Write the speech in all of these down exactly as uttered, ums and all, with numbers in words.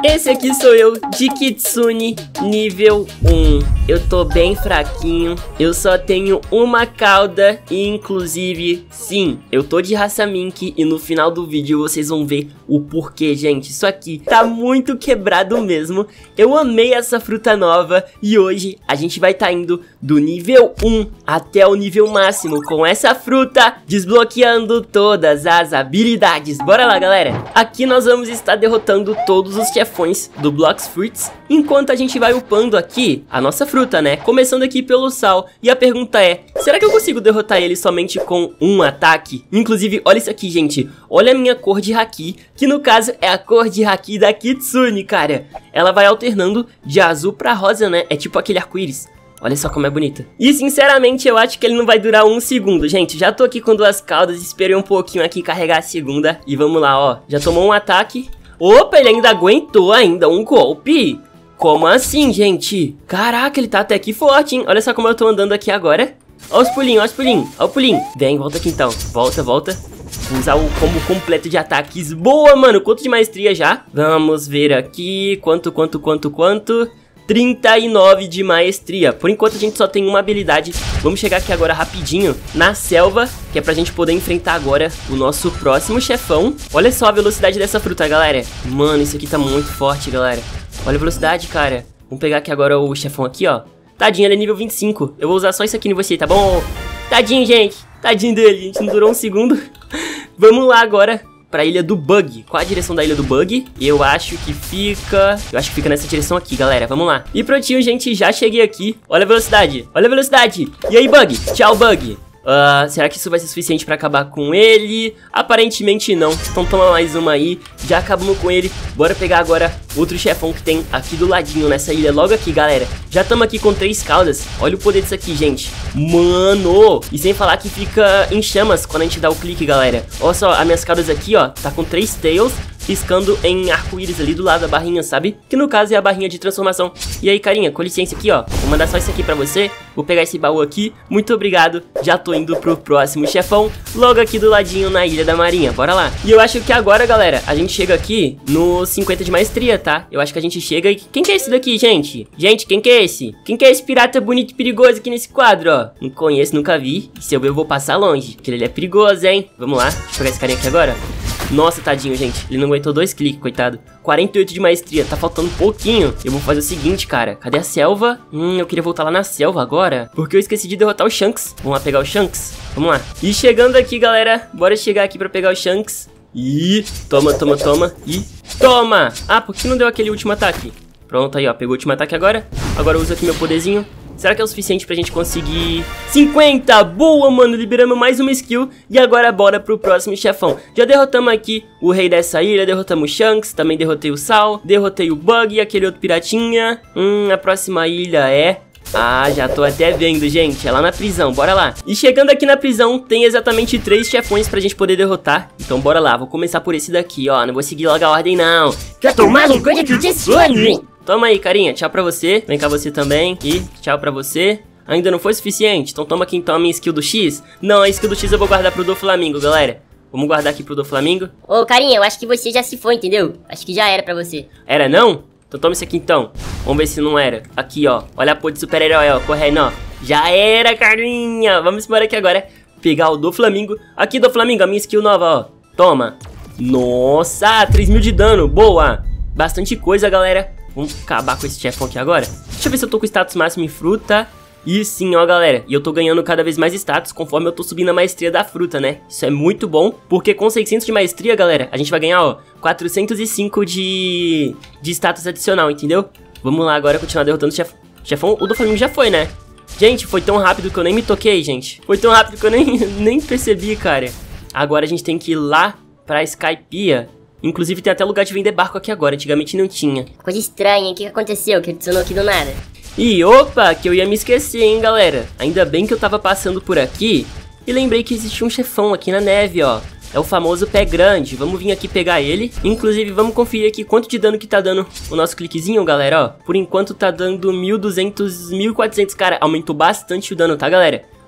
Esse aqui sou eu, de Kitsune, nível um. Eu tô bem fraquinho, eu só tenho uma cauda e inclusive, sim, eu tô de raça mink e no final do vídeo vocês vão ver o porquê, gente. Isso aqui tá muito quebrado mesmo. Eu amei essa fruta nova e hoje a gente vai tá indo do nível um até o nível máximo com essa fruta, desbloqueando todas as habilidades. Bora lá, galera. Aqui nós vamos estar derrotando todos os chefões do Blox Fruits, enquanto a gente vai upando aqui a nossa fruta, né? Começando aqui pelo sal. E a pergunta é, será que eu consigo derrotar ele somente com um ataque? Inclusive, olha isso aqui, gente. Olha a minha cor de haki, que no caso é a cor de haki da Kitsune, cara. Ela vai alternando de azul pra rosa, né? É tipo aquele arco-íris. Olha só como é bonita. E sinceramente eu acho que ele não vai durar um segundo, gente. Já tô aqui com duas caudas, esperei um pouquinho aqui carregar a segunda. E vamos lá, ó. Já tomou um ataque. Opa, ele ainda aguentou ainda um golpe. Como assim, gente? Caraca, ele tá até aqui forte, hein? Olha só como eu tô andando aqui agora. Ó os pulinhos, ó os pulinhos, ó o pulinho. Vem, volta aqui então. Volta, volta. Vou usar o combo completo de ataques. Boa, mano. Quanto de maestria já? Vamos ver aqui. Quanto, quanto, quanto, quanto? trinta e nove de maestria. Por enquanto a gente só tem uma habilidade. Vamos chegar aqui agora rapidinho na selva, que é pra gente poder enfrentar agora o nosso próximo chefão. Olha só a velocidade dessa fruta, galera. Mano, isso aqui tá muito forte, galera. Olha a velocidade, cara. Vamos pegar aqui agora o chefão aqui, ó. Tadinho, ele é nível vinte e cinco. Eu vou usar só isso aqui em você, tá bom? Tadinho, gente. Tadinho dele. A gente não durou um segundo. Vamos lá agora pra ilha do Bug. Qual a direção da ilha do Bug? Eu acho que fica... Eu acho que fica nessa direção aqui, galera. Vamos lá. E prontinho, gente. Já cheguei aqui. Olha a velocidade. Olha a velocidade. E aí, Bug? Tchau, Bug. Uh, será que isso vai ser suficiente pra acabar com ele? Aparentemente não. Então toma mais uma aí. Já acabamos com ele. Bora pegar agora outro chefão que tem aqui do ladinho, nessa ilha. Logo aqui, galera. Já estamos aqui com três caudas. Olha o poder disso aqui, gente. Mano! E sem falar que fica em chamas quando a gente dá o clique, galera. Olha só, as minhas caudas aqui, ó. Tá com três tails piscando em arco-íris ali do lado da barrinha, sabe? Que no caso é a barrinha de transformação. E aí, carinha, com licença aqui, ó. Vou mandar só isso aqui pra você. Vou pegar esse baú aqui. Muito obrigado. Já tô indo pro próximo chefão, logo aqui do ladinho na Ilha da Marinha. Bora lá. E eu acho que agora, galera, a gente chega aqui no cinquenta de maestria, tá? Eu acho que a gente chega e... Quem que é esse daqui, gente? Gente, quem que é esse? Quem que é esse pirata bonito e perigoso aqui nesse quadro, ó? Não conheço, nunca vi. E se eu ver, eu vou passar longe, porque ele é perigoso, hein? Vamos lá. Deixa eu pegar esse carinha aqui agora. Nossa, tadinho, gente. Ele não aguentou dois cliques, coitado. quarenta e oito de maestria. Tá faltando um pouquinho. Eu vou fazer o seguinte, cara. Cadê a selva? Hum, eu queria voltar lá na selva agora, porque eu esqueci de derrotar o Shanks. Vamos lá pegar o Shanks? Vamos lá. E chegando aqui, galera. Bora chegar aqui pra pegar o Shanks. E toma, toma, toma. E toma. Ah, por que não deu aquele último ataque? Pronto, aí, ó. Pegou o último ataque agora. Agora eu uso aqui meu poderzinho. Será que é o suficiente pra gente conseguir cinquenta? Boa, mano, liberamos mais uma skill. E agora bora pro próximo chefão. Já derrotamos aqui o rei dessa ilha, derrotamos o Shanks, também derrotei o Sal, derrotei o Bug e aquele outro piratinha. Hum, a próxima ilha é... Ah, já tô até vendo, gente. É lá na prisão, bora lá. E chegando aqui na prisão, tem exatamente três chefões pra gente poder derrotar. Então bora lá, vou começar por esse daqui, ó. Não vou seguir logo a ordem, não. Quer tomar no coisa que te sonho? Toma aí, carinha, tchau pra você. Vem cá você também. E tchau pra você. Ainda não foi suficiente? Então toma aqui então a minha skill do X. Não, a skill do X eu vou guardar pro do Flamingo, galera. Vamos guardar aqui pro do Flamingo. Ô, carinha, eu acho que você já se foi, entendeu? Acho que já era pra você. Era não? Então toma isso aqui então. Vamos ver se não era. Aqui, ó. Olha a porra de super-herói, ó. Correndo, ó. Já era, carinha. Vamos embora aqui agora. Pegar o do Flamingo. Aqui, do Flamingo, a minha skill nova, ó. Toma. Nossa, três mil de dano. Boa. Bastante coisa, galera. Vamos acabar com esse chefão aqui agora. Deixa eu ver se eu tô com status máximo em fruta. E sim, ó, galera. E eu tô ganhando cada vez mais status conforme eu tô subindo a maestria da fruta, né? Isso é muito bom. Porque com seiscentos de maestria, galera, a gente vai ganhar, ó, quatrocentos e cinco de, de status adicional, entendeu? Vamos lá agora continuar derrotando o chef... chefão. O do Flamingo já foi, né? Gente, foi tão rápido que eu nem me toquei, gente. Foi tão rápido que eu nem, nem percebi, cara. Agora a gente tem que ir lá pra Skypiea. Inclusive tem até lugar de vender barco aqui agora, antigamente não tinha. Coisa estranha, hein? O que aconteceu? Que adicionou aqui do nada? E opa, que eu ia me esquecer, hein, galera. Ainda bem que eu tava passando por aqui e lembrei que existia um chefão aqui na neve, ó. É o famoso pé grande. Vamos vir aqui pegar ele. Inclusive, vamos conferir aqui quanto de dano que tá dando o nosso cliquezinho, galera, ó. Por enquanto tá dando mil e duzentos, mil e quatrocentos, cara. Aumentou bastante o dano, tá, galera?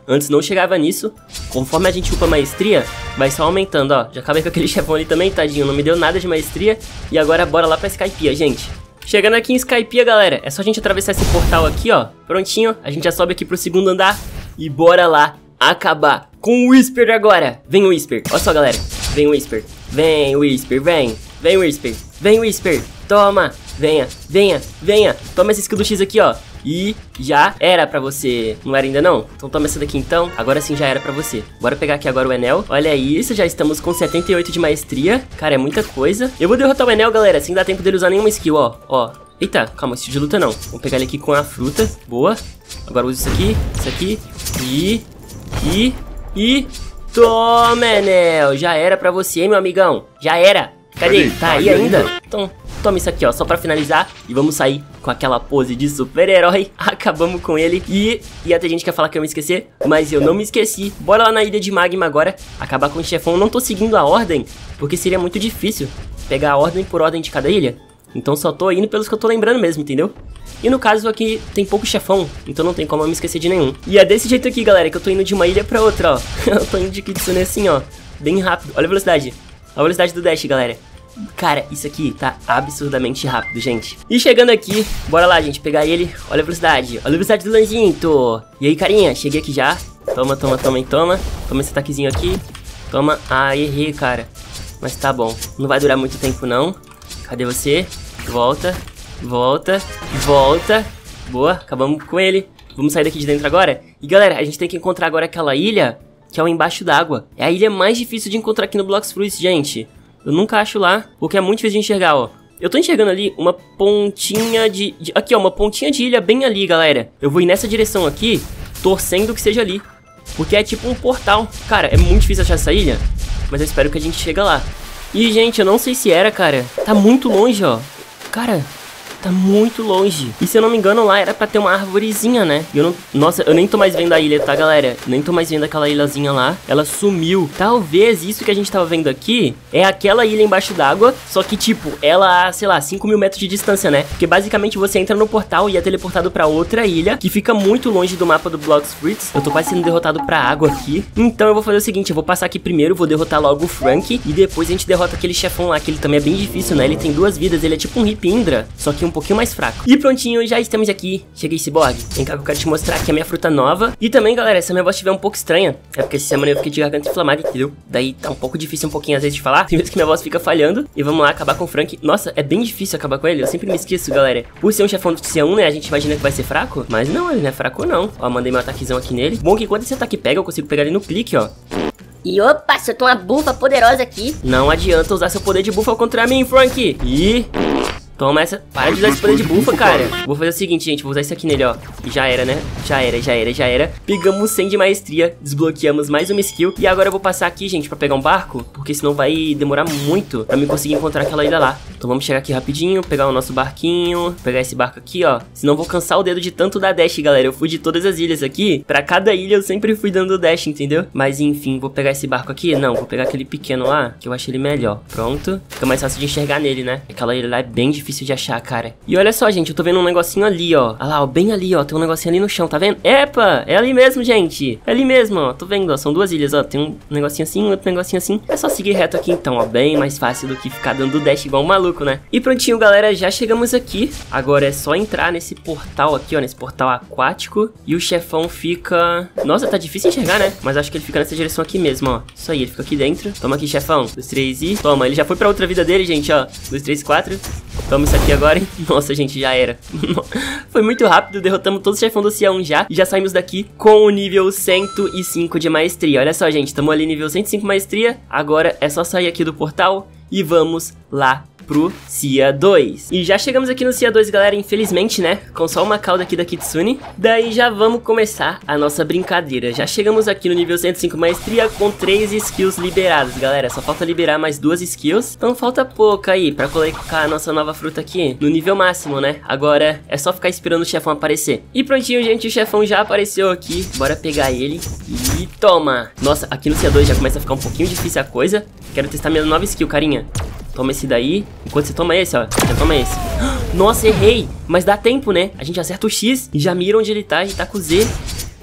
Antes não chegava nisso. Conforme a gente upa maestria, vai só aumentando, ó. Já acabei com aquele chefão ali também, tadinho. Não me deu nada de maestria. E agora bora lá pra Skypiea, gente. Chegando aqui em Skypiea, galera, é só a gente atravessar esse portal aqui, ó. Prontinho, a gente já sobe aqui pro segundo andar. E bora lá acabar com o Whisper agora. Vem o Whisper, olha só, galera. Vem o Whisper, vem o Whisper, vem. Vem o Whisper, vem o Whisper. Toma, venha, venha, venha. Toma essa skill do X aqui, ó. E já era pra você. Não era ainda não? Então toma essa daqui então. Agora sim já era pra você. Bora pegar aqui agora o Enel. Olha isso, já estamos com setenta e oito de maestria. Cara, é muita coisa. Eu vou derrotar o Enel, galera, sem dar tempo dele usar nenhuma skill, ó. Ó. Eita, calma, estilo de luta não. Vamos pegar ele aqui com a fruta. Boa. Agora usa isso aqui, isso aqui. E... E... E... Toma, Enel. Já era pra você, hein, meu amigão. Já era. Cadê? Tá aí ainda? Então... Toma isso aqui, ó, só pra finalizar. E vamos sair com aquela pose de super-herói. Acabamos com ele. E ia ter gente que ia falar que eu ia me esquecer, mas eu não me esqueci. Bora lá na ilha de Magma agora, acabar com o chefão. Não tô seguindo a ordem, porque seria muito difícil pegar a ordem por ordem de cada ilha. Então só tô indo pelos que eu tô lembrando mesmo, entendeu? E no caso aqui tem pouco chefão, então não tem como eu me esquecer de nenhum. E é desse jeito aqui, galera, que eu tô indo de uma ilha pra outra, ó. Eu tô indo de Kitsune assim, ó, bem rápido. Olha a velocidade. Olha a velocidade do dash, galera. Cara, isso aqui tá absurdamente rápido, gente. E chegando aqui, bora lá, gente, pegar ele. Olha a velocidade, olha a velocidade do Lanzinto. E aí, carinha, cheguei aqui já. Toma, toma, toma e toma. Toma esse ataquezinho aqui. Toma, ah, errei, cara. Mas tá bom, não vai durar muito tempo não. Cadê você? Volta, volta, volta. Boa, acabamos com ele. Vamos sair daqui de dentro agora. E galera, a gente tem que encontrar agora aquela ilha que é o embaixo d'água. É a ilha mais difícil de encontrar aqui no Blox Fruits, gente. Eu nunca acho lá, porque é muito difícil de enxergar, ó. Eu tô enxergando ali uma pontinha de, de... Aqui, ó, uma pontinha de ilha bem ali, galera. Eu vou ir nessa direção aqui, torcendo que seja ali. Porque é tipo um portal. Cara, é muito difícil achar essa ilha, mas eu espero que a gente chegue lá. E, gente, eu não sei se era, cara. Tá muito longe, ó. Cara... Tá muito longe. E se eu não me engano, lá era pra ter uma árvorezinha, né? E eu não... Nossa, eu nem tô mais vendo a ilha, tá, galera? Nem tô mais vendo aquela ilhazinha lá. Ela sumiu. Talvez isso que a gente tava vendo aqui é aquela ilha embaixo d'água. Só que, tipo, ela, sei lá, cinco mil metros de distância, né? Porque basicamente você entra no portal e é teleportado pra outra ilha, que fica muito longe do mapa do Blox Fruits. Eu tô quase sendo derrotado pra água aqui. Então eu vou fazer o seguinte, eu vou passar aqui primeiro, vou derrotar logo o Frank. E depois a gente derrota aquele chefão lá, que ele também é bem difícil, né? Ele tem duas vidas, ele é tipo um Hip Indra, só que um pouquinho mais fraco. E prontinho, já estamos aqui. Cheguei, Cyborg. Vem cá que eu quero te mostrar aqui a minha fruta nova. E também, galera, se a minha voz estiver um pouco estranha, é porque essa semana eu fiquei de garganta inflamada, entendeu? Daí tá um pouco difícil um pouquinho às vezes de falar. Tem vezes que minha voz fica falhando. E vamos lá acabar com o Frank. Nossa, é bem difícil acabar com ele. Eu sempre me esqueço, galera. Por ser um chefão do C um, né? A gente imagina que vai ser fraco. Mas não, ele não é fraco não. Ó, mandei meu ataquezão aqui nele. Bom que quando esse ataque pega, eu consigo pegar ele no clique, ó. E opa, soltou uma bufa poderosa aqui. Não adianta usar seu poder de bufa contra mim, Frank. E... Toma essa. Para de usar esse poder de bufa, cara. Vou fazer o seguinte, gente. Vou usar isso aqui nele, ó. E já era, né? Já era, já era, já era. Pegamos cem de maestria. Desbloqueamos mais uma skill. E agora eu vou passar aqui, gente, pra pegar um barco. Porque senão vai demorar muito pra mim conseguir encontrar aquela ilha lá. Então vamos chegar aqui rapidinho. Pegar o nosso barquinho. Pegar esse barco aqui, ó. Senão eu vou cansar o dedo de tanto dar dash, galera. Eu fui de todas as ilhas aqui. Pra cada ilha eu sempre fui dando dash, entendeu? Mas enfim, vou pegar esse barco aqui. Não, vou pegar aquele pequeno lá, que eu acho ele melhor. Pronto. Fica mais fácil de enxergar nele, né? Aquela ilha lá é bem difícil de achar, cara. E olha só, gente, eu tô vendo um negocinho ali, ó. Olha lá, ó, bem ali, ó. Tem um negocinho ali no chão, tá vendo? Epa, é ali mesmo, gente. É ali mesmo, ó. Tô vendo, ó. São duas ilhas, ó. Tem um negocinho assim, outro negocinho assim. É só seguir reto aqui, então, ó. Bem mais fácil do que ficar dando dash igual um maluco, né? E prontinho, galera. Já chegamos aqui. Agora é só entrar nesse portal aqui, ó. Nesse portal aquático. E o chefão fica... Nossa, tá difícil enxergar, né? Mas acho que ele fica nessa direção aqui mesmo, ó. Isso aí, ele fica aqui dentro. Toma aqui, chefão. Dois, três e... Toma, ele já foi pra outra vida dele, gente, ó. Dois, três, quatro. Toma isso aqui agora, hein? Nossa, gente, já era. Foi muito rápido, derrotamos todos os chefões do C um já. E já saímos daqui com o nível cento e cinco de maestria. Olha só, gente, estamos ali nível cento e cinco maestria. Agora é só sair aqui do portal e vamos lá pro C I A dois. E já chegamos aqui no C I A dois, galera, infelizmente, né? Com só uma cauda aqui da Kitsune. Daí já vamos começar a nossa brincadeira. Já chegamos aqui no nível cento e cinco maestria com três skills liberadas, galera. Só falta liberar mais duas skills. Então falta pouco aí pra colocar a nossa nova fruta aqui no nível máximo, né? Agora é só ficar esperando o chefão aparecer. E prontinho, gente, o chefão já apareceu aqui. Bora pegar ele e toma. Nossa, aqui no C I A dois já começa a ficar um pouquinho difícil a coisa. Quero testar minha nova skill, carinha. Toma esse daí. Enquanto você toma esse, ó. Já toma esse. Nossa, errei. Mas dá tempo, né? A gente acerta o X e já mira onde ele tá. A gente tá com o Z.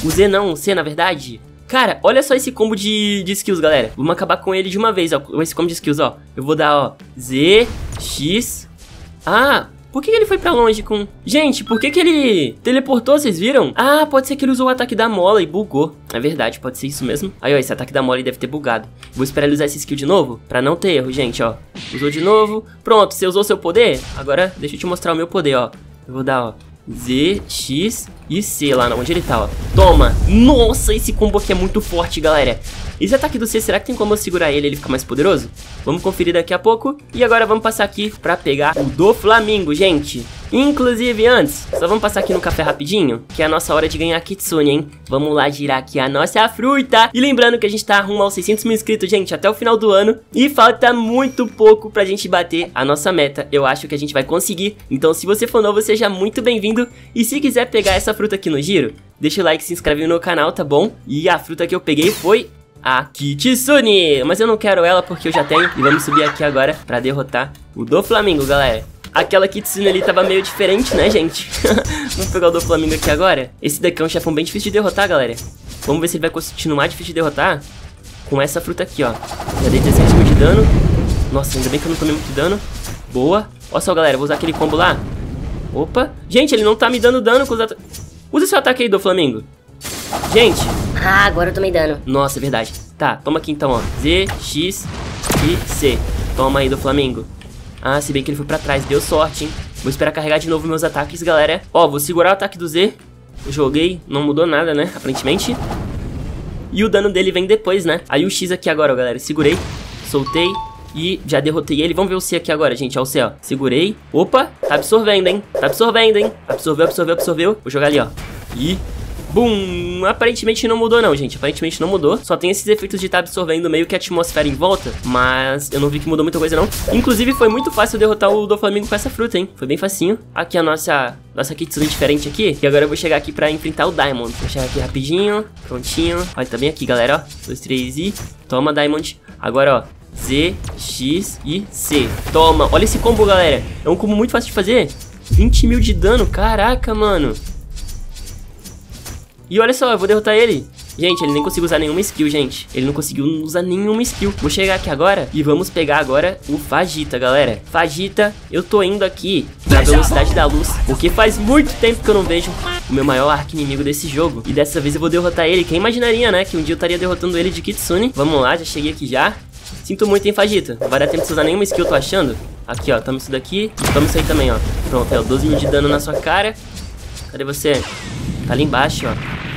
O Z não, o C na verdade. Cara, olha só esse combo de, de skills, galera. Vamos acabar com ele de uma vez, ó. Esse combo de skills, ó. Eu vou dar, ó, Z, X. Ah, por que ele foi pra longe com... Gente, por que que ele teleportou, vocês viram? Ah, pode ser que ele usou o ataque da mola e bugou. É verdade, pode ser isso mesmo. Aí, ó, esse ataque da mola deve ter bugado. Vou esperar ele usar esse skill de novo, pra não ter erro, gente, ó. Usou de novo. Pronto, você usou seu poder? Agora, deixa eu te mostrar o meu poder, ó. Eu vou dar, ó, Z, X e C lá onde ele tá, ó. Toma! Nossa, esse combo aqui é muito forte, galera. Esse ataque do C, será que tem como eu segurar ele e ele ficar mais poderoso? Vamos conferir daqui a pouco. E agora vamos passar aqui pra pegar o do Flamingo, gente. Inclusive, antes, só vamos passar aqui no café rapidinho, que é a nossa hora de ganhar a Kitsune, hein? Vamos lá girar aqui a nossa fruta. E lembrando que a gente tá rumo aos seiscentos mil inscritos, gente, até o final do ano. E falta muito pouco pra gente bater a nossa meta. Eu acho que a gente vai conseguir. Então, se você for novo, seja muito bem-vindo. E se quiser pegar essa fruta aqui no giro, deixa o like e se inscreve no canal, tá bom? E a fruta que eu peguei foi... a Kitsune, mas eu não quero ela porque eu já tenho. E vamos subir aqui agora pra derrotar o do Flamingo, galera. Aquela Kitsune ali tava meio diferente, né, gente? Vamos pegar o do Flamingo aqui agora. Esse daqui é um chefão bem difícil de derrotar, galera. Vamos ver se ele vai continuar difícil de derrotar com essa fruta aqui, ó. Já dei dezessete mil de dano. Nossa, ainda bem que eu não tomei muito dano. Boa. Olha só, galera, vou usar aquele combo lá. Opa. Gente, ele não tá me dando dano com os ataques. Usa seu ataque aí, do Flamingo. Gente. Ah, agora eu tomei dano. Nossa, é verdade. Tá, toma aqui então, ó. Z, X e C. Toma aí, do Flamingo. Ah, se bem que ele foi pra trás. Deu sorte, hein. Vou esperar carregar de novo meus ataques, galera. Ó, vou segurar o ataque do Z. Joguei. Não mudou nada, né? Aparentemente. E o dano dele vem depois, né? Aí o X aqui agora, ó, galera. Segurei. Soltei. E já derrotei ele. Vamos ver o C aqui agora, gente. Ó, o C, ó. Segurei. Opa. Tá absorvendo, hein. Tá absorvendo, hein. Absorveu, absorveu, absorveu. Vou jogar ali, ó. E... bum! Aparentemente não mudou não, gente. Aparentemente não mudou. Só tem esses efeitos de estar tá absorvendo meio que a atmosfera em volta. Mas eu não vi que mudou muita coisa não. Inclusive foi muito fácil derrotar o do Flamingo com essa fruta, hein. Foi bem facinho. Aqui a nossa... nossa Kitsune diferente aqui. E agora eu vou chegar aqui pra enfrentar o Diamond. Vou chegar aqui rapidinho. Prontinho. Olha, tá bem aqui, galera, ó. dois, três e... toma, Diamond. Agora, ó. Z, X e C. Toma. Olha esse combo, galera. É um combo muito fácil de fazer. vinte mil de dano. Caraca, mano. E olha só, eu vou derrotar ele. Gente, ele nem conseguiu usar nenhuma skill, gente. Ele não conseguiu usar nenhuma skill. Vou chegar aqui agora e vamos pegar agora o Vegeta, galera. Vegeta, eu tô indo aqui na velocidade da luz, porque faz muito tempo que eu não vejo o meu maior arqui-inimigo desse jogo. E dessa vez eu vou derrotar ele. Quem imaginaria, né, que um dia eu estaria derrotando ele de Kitsune. Vamos lá, já cheguei aqui já. Sinto muito, hein, Vegeta. Não vai dar tempo de usar nenhuma skill, tô achando. Aqui, ó, toma isso daqui. E toma isso aí também, ó. Pronto, é o doze mil de dano na sua cara. Cadê você? Tá ali embaixo, ó.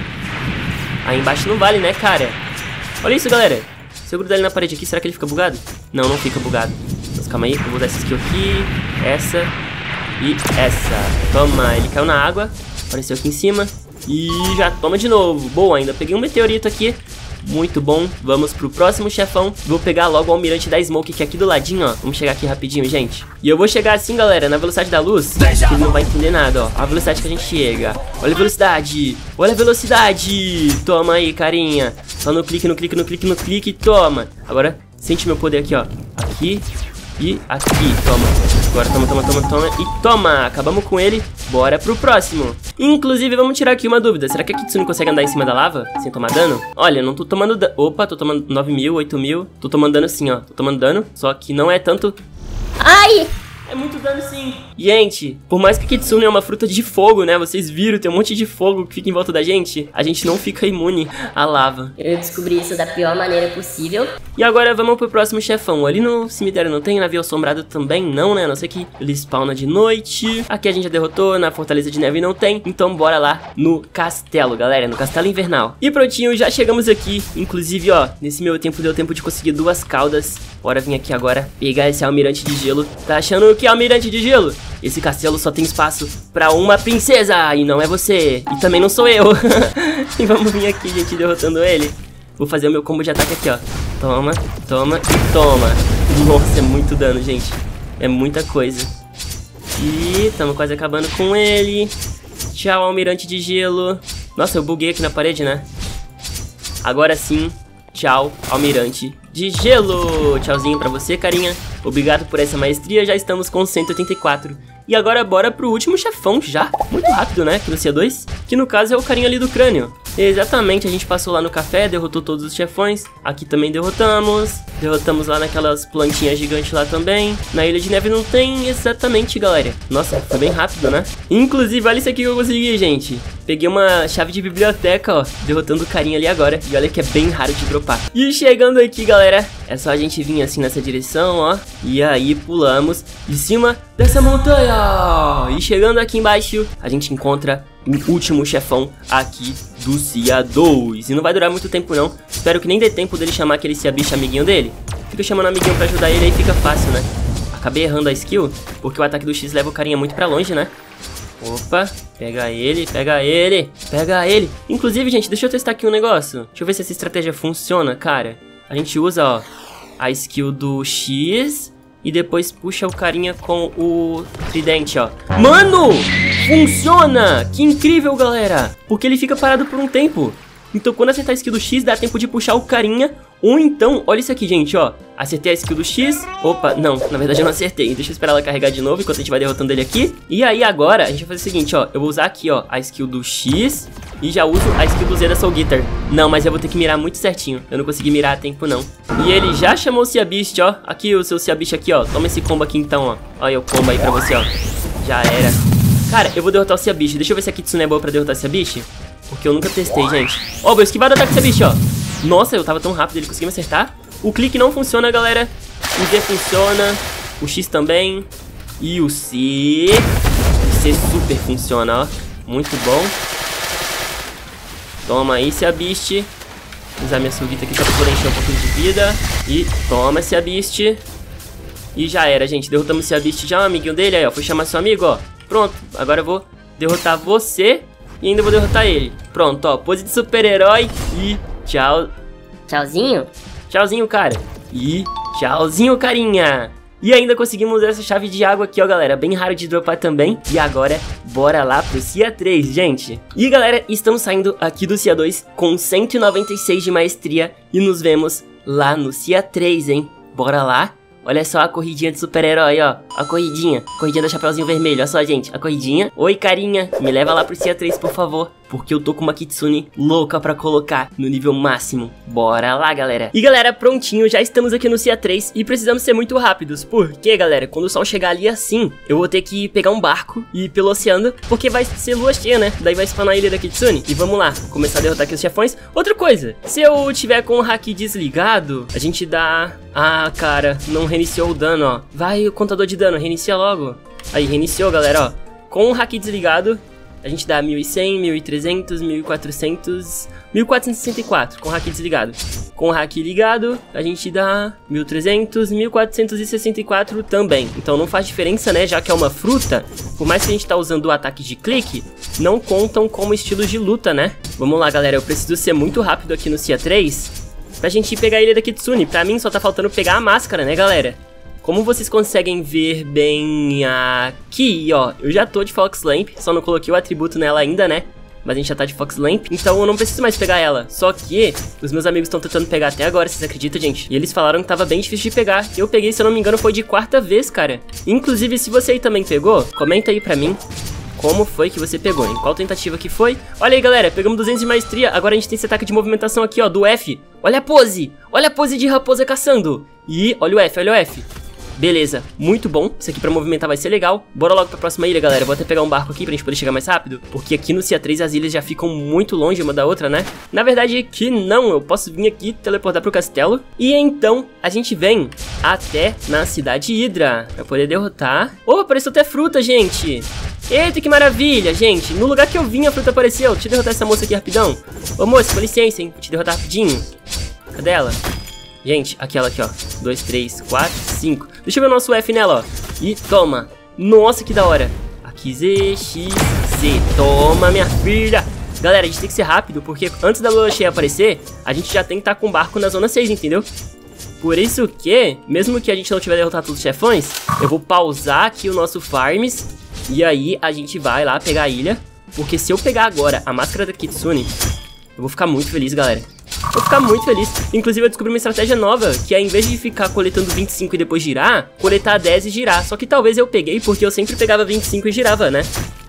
Aí embaixo não vale, né, cara? Olha isso, galera. Se eu grudar ele na parede aqui, será que ele fica bugado? Não, não fica bugado. Mas calma aí, eu vou usar essa skill aqui. Essa. E essa. Toma, ele caiu na água. Apareceu aqui em cima. E já toma de novo. Boa, ainda peguei um meteorito aqui. Muito bom, vamos pro próximo chefão. Vou pegar logo o almirante da Smoke, que é aqui do ladinho, ó. Vamos chegar aqui rapidinho, gente. E eu vou chegar assim, galera, na velocidade da luz, que ele não vai entender nada, ó. A velocidade que a gente chega. Olha a velocidade. Olha a velocidade. Toma aí, carinha. Só no clique, no clique, no clique, no clique. Toma. Agora, sente meu poder aqui, ó. Aqui e aqui. Toma. Agora toma, toma, toma, toma. E toma. Acabamos com ele. Bora pro próximo. Inclusive, vamos tirar aqui uma dúvida. Será que a Kitsune consegue andar em cima da lava sem tomar dano? Olha, não tô tomando dano. Opa, tô tomando nove mil, oito mil. Tô tomando dano sim, ó. Tô tomando dano. Só que não é tanto... Ai! É muito dano sim. Gente, por mais que a Kitsune é uma fruta de fogo, né? Vocês viram, tem um monte de fogo que fica em volta da gente. A gente não fica imune à lava. Eu descobri isso da pior maneira possível. E agora vamos pro próximo chefão. Ali no cemitério não tem, navio assombrado também não, né? A não ser que ele spawna de noite. Aqui a gente já derrotou, na Fortaleza de Neve não tem. Então bora lá no castelo, galera. No castelo invernal. E prontinho, já chegamos aqui. Inclusive, ó, nesse meu tempo deu tempo de conseguir duas caudas. Bora vir aqui agora pegar esse almirante de gelo. Tá achando que é almirante de gelo? Esse castelo só tem espaço pra uma princesa. E não é você. E também não sou eu. E vamos vir aqui, gente, derrotando ele. Vou fazer o meu combo de ataque aqui, ó. Toma, toma e toma. Nossa, é muito dano, gente. É muita coisa. E estamos quase acabando com ele. Tchau, almirante de gelo. Nossa, eu buguei aqui na parede, né? Agora sim. Tchau, almirante de gelo. Tchauzinho pra você, carinha. Obrigado por essa maestria, já estamos com cento e oitenta e quatro. E agora bora pro último chefão já. Muito rápido, né, aqui no C dois. Que no caso é o carinha ali do crânio. Exatamente, a gente passou lá no café, derrotou todos os chefões. Aqui também derrotamos. Derrotamos lá naquelas plantinhas gigantes lá também. Na Ilha de Neve não tem exatamente, galera. Nossa, foi bem rápido, né? Inclusive, olha isso aqui que eu consegui, gente. Peguei uma chave de biblioteca, ó, derrotando o carinha ali agora. E olha que é bem raro de dropar. E chegando aqui, galera, é só a gente vir assim nessa direção, ó. E aí pulamos de cima dessa montanha. E chegando aqui embaixo, a gente encontra o último chefão aqui do Cia dois. E não vai durar muito tempo não. Espero que nem dê tempo dele chamar aquele Cia bicho amiguinho dele. Fica chamando amiguinho pra ajudar ele, aí fica fácil, né? Acabei errando a skill, porque o ataque do X leva o carinha muito pra longe, né? Opa, pega ele, pega ele, pega ele. Inclusive, gente, deixa eu testar aqui um negócio. Deixa eu ver se essa estratégia funciona, cara. A gente usa, ó, a skill do X e depois puxa o carinha com o tridente, ó. Mano, funciona! Que incrível, galera! Porque ele fica parado por um tempo. Então, quando acertar a skill do X, dá tempo de puxar o carinha. Ou então, olha isso aqui, gente, ó. Acertei a skill do X. Opa, não, na verdade eu não acertei. Deixa eu esperar ela carregar de novo enquanto a gente vai derrotando ele aqui. E aí agora, a gente vai fazer o seguinte, ó. Eu vou usar aqui, ó, a skill do X. E já uso a skill do Z da Soul Guitar. Não, mas eu vou ter que mirar muito certinho. Eu não consegui mirar a tempo, não. E ele já chamou o Cia Beast, ó. Aqui, o seu Cia Beast aqui, ó. Toma esse combo aqui então, ó. Olha o combo aí pra você, ó. Já era. Cara, eu vou derrotar o Cia Beast. Deixa eu ver se a Kitsune é boa pra derrotar o Cia Beast. Porque eu nunca testei, gente. Ó, vou esquivar do ataque do Cia Beast, ó. Nossa, eu tava tão rápido, ele conseguiu me acertar. O clique não funciona, galera. O Z funciona. O X também. E o C... O C super funciona, ó. Muito bom. Toma aí, Cia Beast. Vou usar minha suguita aqui só pra poder encher um pouquinho de vida. E toma, Cia Beast. E já era, gente. Derrotamos o Cia Beast já, um amiguinho dele. Aí, ó. Foi chamar seu amigo, ó. Pronto. Agora eu vou derrotar você. E ainda vou derrotar ele. Pronto, ó. Pose de super-herói. E tchau. Tchauzinho? Tchauzinho, cara. E tchauzinho, carinha. E ainda conseguimos essa chave de água aqui, ó, galera. Bem raro de dropar também. E agora, bora lá pro Cia três, gente. E, galera, estamos saindo aqui do Cia dois com cento e noventa e seis de maestria. E nos vemos lá no Cia três, hein. Bora lá. Olha só a corridinha de super-herói, ó. A corridinha. Corridinha do Chapeuzinho Vermelho. Olha só, gente. A corridinha. Oi, carinha. Me leva lá pro Cia três, por favor. Porque eu tô com uma Kitsune louca pra colocar no nível máximo. Bora lá, galera. E, galera, prontinho. Já estamos aqui no Cia três. E precisamos ser muito rápidos. Porque, galera, quando o sol chegar ali assim, eu vou ter que pegar um barco e ir pelo oceano. Porque vai ser lua cheia, né? Daí vai spawnar a ilha da Kitsune. E vamos lá. Começar a derrotar aqui os chefões. Outra coisa. Se eu tiver com o haki desligado, a gente dá... Ah, cara, não reiniciou o dano, ó. Vai o contador de dano, reinicia logo. Aí, reiniciou, galera, ó. Com o haki desligado, a gente dá mil e cem, mil e trezentos, mil e quatrocentos, mil quatrocentos e sessenta e quatro com o haki desligado. Com o haki ligado, a gente dá mil e trezentos, mil quatrocentos e sessenta e quatro também. Então não faz diferença, né, já que é uma fruta. Por mais que a gente tá usando o ataque de clique, não contam como estilos de luta, né? Vamos lá, galera, eu preciso ser muito rápido aqui no Cia três pra gente ir pegar a ilha da Kitsune. Pra mim só tá faltando pegar a máscara, né, galera? Como vocês conseguem ver bem aqui, ó, eu já tô de Fox Lamp, só não coloquei o atributo nela ainda, né? Mas a gente já tá de Fox Lamp, então eu não preciso mais pegar ela. Só que os meus amigos estão tentando pegar até agora, vocês acreditam, gente? E eles falaram que tava bem difícil de pegar. Eu peguei, se eu não me engano, foi de quarta vez, cara. Inclusive, se você aí também pegou, comenta aí pra mim como foi que você pegou, em qual tentativa que foi. Olha aí, galera, pegamos duzentos de maestria. Agora a gente tem esse ataque de movimentação aqui, ó, do F. Olha a pose, olha a pose de raposa caçando. E olha o F, olha o F. Beleza, muito bom. Isso aqui pra movimentar vai ser legal. Bora logo pra próxima ilha, galera. Vou até pegar um barco aqui pra gente poder chegar mais rápido. Porque aqui no Cia três as ilhas já ficam muito longe uma da outra, né? Na verdade que não, eu posso vir aqui teleportar pro castelo. E então a gente vem até na cidade Hydra pra poder derrotar. Opa, apareceu até fruta, gente. Eita, que maravilha, gente. No lugar que eu vim a fruta apareceu. Deixa eu derrotar essa moça aqui rapidão. Ô moça, com licença, hein. Vou te derrotar rapidinho. Cadê ela? Gente, aquela aqui, ó. dois, três, quatro, cinco. Deixa eu ver o nosso F nela, ó. E toma. Nossa, que da hora. Aqui, Z, X, Z. Toma, minha filha. Galera, a gente tem que ser rápido, porque antes da lua cheia aparecer, a gente já tem que estar com o barco na zona seis, entendeu? Por isso que, mesmo que a gente não tiver derrotado todos os chefões, eu vou pausar aqui o nosso farms. E aí a gente vai lá pegar a ilha. Porque se eu pegar agora a máscara da Kitsune, eu vou ficar muito feliz, galera. Vou ficar muito feliz. Inclusive eu descobri uma estratégia nova, que é em vez de ficar coletando vinte e cinco e depois girar, coletar dez e girar. Só que talvez eu peguei porque eu sempre pegava vinte e cinco e girava, né?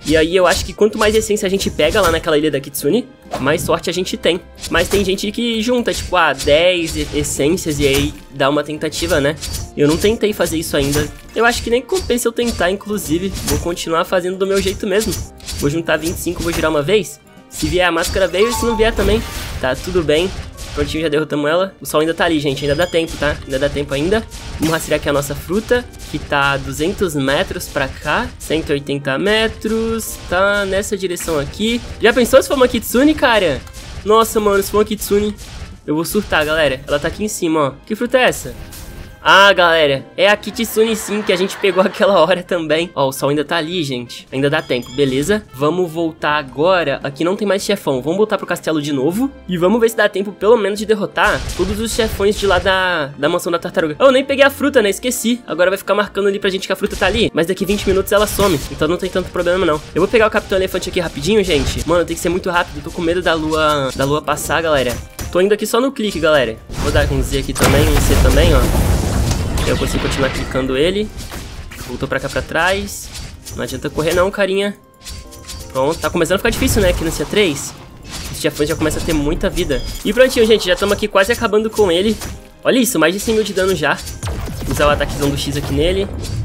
E aí eu acho que quanto mais essência a gente pega lá naquela ilha da Kitsune, mais sorte a gente tem. Mas tem gente que junta, tipo, ah, dez essências e aí dá uma tentativa, né? Eu não tentei fazer isso ainda. Eu acho que nem compensa eu tentar, inclusive. Vou continuar fazendo do meu jeito mesmo. Vou juntar vinte e cinco, vou girar uma vez. Se vier a máscara veio, e se não vier também, tá tudo bem. Prontinho, já derrotamos ela. O sol ainda tá ali, gente, ainda dá tempo, tá? Ainda dá tempo ainda. Vamos rastrear aqui a nossa fruta, que tá a duzentos metros pra cá. cento e oitenta metros, tá nessa direção aqui. Já pensou se for uma Kitsune, cara? Nossa, mano, se for uma Kitsune, eu vou surtar, galera. Ela tá aqui em cima, ó. Que fruta é essa? Ah, galera, é a Kitsune sim, que a gente pegou aquela hora também. Ó, o sol ainda tá ali, gente. Ainda dá tempo, beleza? Vamos voltar agora. Aqui não tem mais chefão. Vamos voltar pro castelo de novo. E vamos ver se dá tempo, pelo menos, de derrotar todos os chefões de lá da, da mansão da tartaruga. Oh, eu nem peguei a fruta, né? Esqueci. Agora vai ficar marcando ali pra gente que a fruta tá ali. Mas daqui vinte minutos ela some. Então não tem tanto problema, não. Eu vou pegar o Capitão Elefante aqui rapidinho, gente. Mano, tem que ser muito rápido. Tô com medo da lua, da lua passar, galera. Tô indo aqui só no clique, galera. Vou dar um Z aqui também, um C também, ó. Eu consigo continuar clicando ele. Voltou pra cá pra trás. Não adianta correr não, carinha. Pronto, tá começando a ficar difícil, né? Aqui no C três. Esse chefão já começa a ter muita vida. E prontinho, gente, já estamos aqui quase acabando com ele. Olha isso, mais de cem mil de dano já. Vou usar o ataquezão do X aqui nele.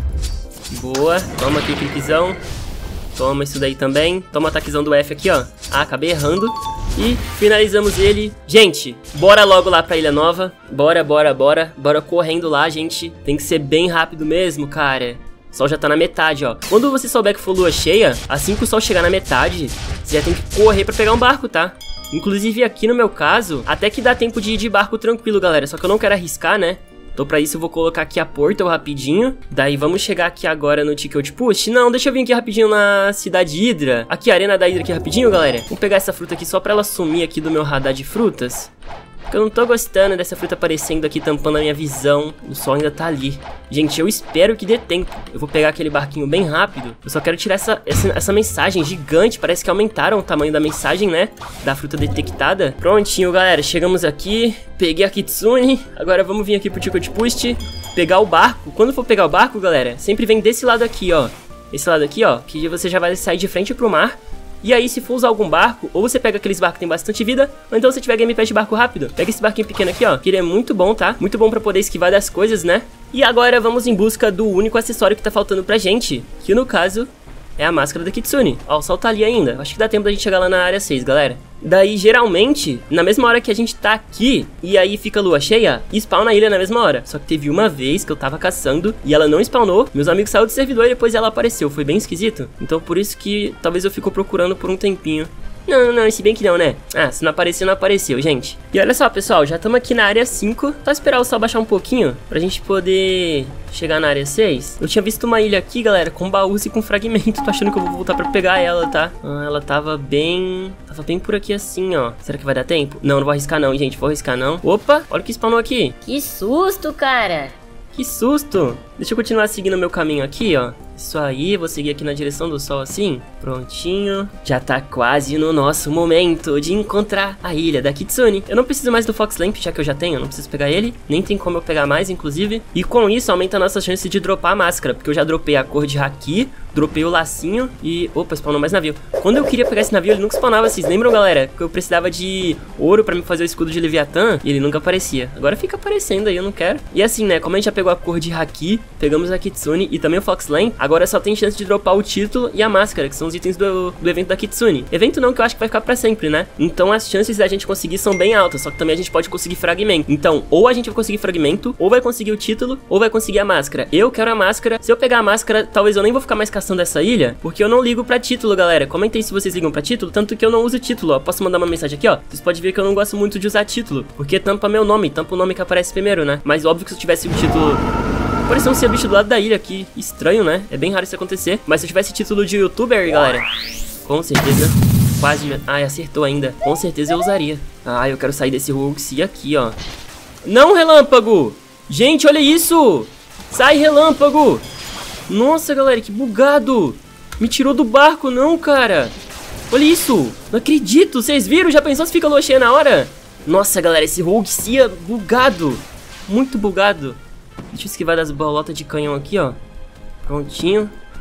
Boa, toma aqui o cliquezão. Toma isso daí também. Toma o ataquezão do F aqui, ó. Ah, acabei errando. E finalizamos ele. Gente, bora logo lá pra Ilha Nova. Bora, bora, bora. Bora correndo lá, gente. Tem que ser bem rápido mesmo, cara. O sol já tá na metade, ó. Quando você souber que for lua cheia, assim que o sol chegar na metade, você já tem que correr pra pegar um barco, tá? Inclusive aqui no meu caso, até que dá tempo de ir de barco tranquilo, galera. Só que eu não quero arriscar, né? Então pra isso eu vou colocar aqui a Portal rapidinho. Daí vamos chegar aqui agora no Ticket Push. Não, deixa eu vir aqui rapidinho na Cidade Hidra. Aqui, a Arena da Hidra aqui rapidinho, galera. Vamos pegar essa fruta aqui só pra ela sumir aqui do meu radar de frutas. Porque eu não tô gostando dessa fruta aparecendo aqui, tampando a minha visão. O sol ainda tá ali. Gente, eu espero que dê tempo. Eu vou pegar aquele barquinho bem rápido. Eu só quero tirar essa, essa, essa mensagem gigante. Parece que aumentaram o tamanho da mensagem, né? Da fruta detectada. Prontinho, galera. Chegamos aqui. Peguei a Kitsune. Agora vamos vir aqui pro Ticket Push. Pegar o barco. Quando for pegar o barco, galera, sempre vem desse lado aqui, ó. Esse lado aqui, ó. Que você já vai sair de frente pro mar. E aí, se for usar algum barco, ou você pega aqueles barcos que tem bastante vida, ou então se tiver gameplay de barco rápido, pega esse barquinho pequeno aqui, ó, que ele é muito bom, tá? Muito bom pra poder esquivar das coisas, né? E agora vamos em busca do único acessório que tá faltando pra gente, que no caso é a máscara da Kitsune. Ó, o sol tá ali ainda. Acho que dá tempo da gente chegar lá na área seis, galera. Daí, geralmente, na mesma hora que a gente tá aqui, e aí fica lua cheia, spawna a ilha na mesma hora. Só que teve uma vez que eu tava caçando e ela não spawnou. Meus amigos saíram do servidor e depois ela apareceu. Foi bem esquisito. Então por isso que talvez eu fico procurando por um tempinho. Não, não, se bem que não, né? Ah, se não apareceu, não apareceu, gente. E olha só, pessoal, já estamos aqui na área cinco. Só esperar o sol baixar um pouquinho pra gente poder chegar na área seis. Eu tinha visto uma ilha aqui, galera, com baús e com fragmento. Tô achando que eu vou voltar pra pegar ela, tá? Ah, ela tava bem... Tava bem por aqui assim, ó. Será que vai dar tempo? Não, não vou arriscar não, gente. Vou arriscar não. Opa, olha o que spawnou aqui. Que susto, cara. Que susto. Deixa eu continuar seguindo o meu caminho aqui, ó. Isso aí, vou seguir aqui na direção do sol assim. Prontinho. Já tá quase no nosso momento de encontrar a ilha da Kitsune. Eu não preciso mais do Fox Lamp, já que eu já tenho. Eu não preciso pegar ele. Nem tem como eu pegar mais, inclusive. E com isso, aumenta a nossa chance de dropar a máscara. Porque eu já dropei a cor de haki, dropei o lacinho e... Opa, spawnou mais navio. Quando eu queria pegar esse navio, ele nunca spawnava. Vocês lembram, galera? Que eu precisava de ouro pra me fazer o escudo de Leviatã e ele nunca aparecia. Agora fica aparecendo aí, eu não quero. E assim, né? Como a gente já pegou a cor de haki, pegamos a Kitsune e também o Fox Lamp, agora só tem chance de dropar o título e a máscara, que são os itens do, do evento da Kitsune. Evento não, que eu acho que vai ficar pra sempre, né? Então as chances da gente conseguir são bem altas, só que também a gente pode conseguir fragmento. Então, ou a gente vai conseguir fragmento, ou vai conseguir o título, ou vai conseguir a máscara. Eu quero a máscara. Se eu pegar a máscara, talvez eu nem vou ficar mais caçando essa ilha, porque eu não ligo pra título, galera. Comentem se vocês ligam pra título, tanto que eu não uso título, ó. Posso mandar uma mensagem aqui, ó. Vocês podem ver que eu não gosto muito de usar título, porque tampa meu nome, tampa o nome que aparece primeiro, né? Mas óbvio que se eu tivesse o título... Pareceu um ser bicho do lado da ilha aqui. Estranho, né? É bem raro isso acontecer. Mas se eu tivesse título de youtuber, galera, com certeza... Quase me... Ai, acertou ainda. Com certeza eu usaria. Ah, eu quero sair desse Roxy aqui, ó. Não, relâmpago! Gente, olha isso! Sai, relâmpago! Nossa, galera, que bugado! Me tirou do barco, não, cara! Olha isso! Não acredito! Vocês viram? Já pensou se fica lua cheia na hora? Nossa, galera, esse Roxy é bugado! Muito bugado! Deixa eu esquivar das bolotas de canhão aqui, ó. Prontinho.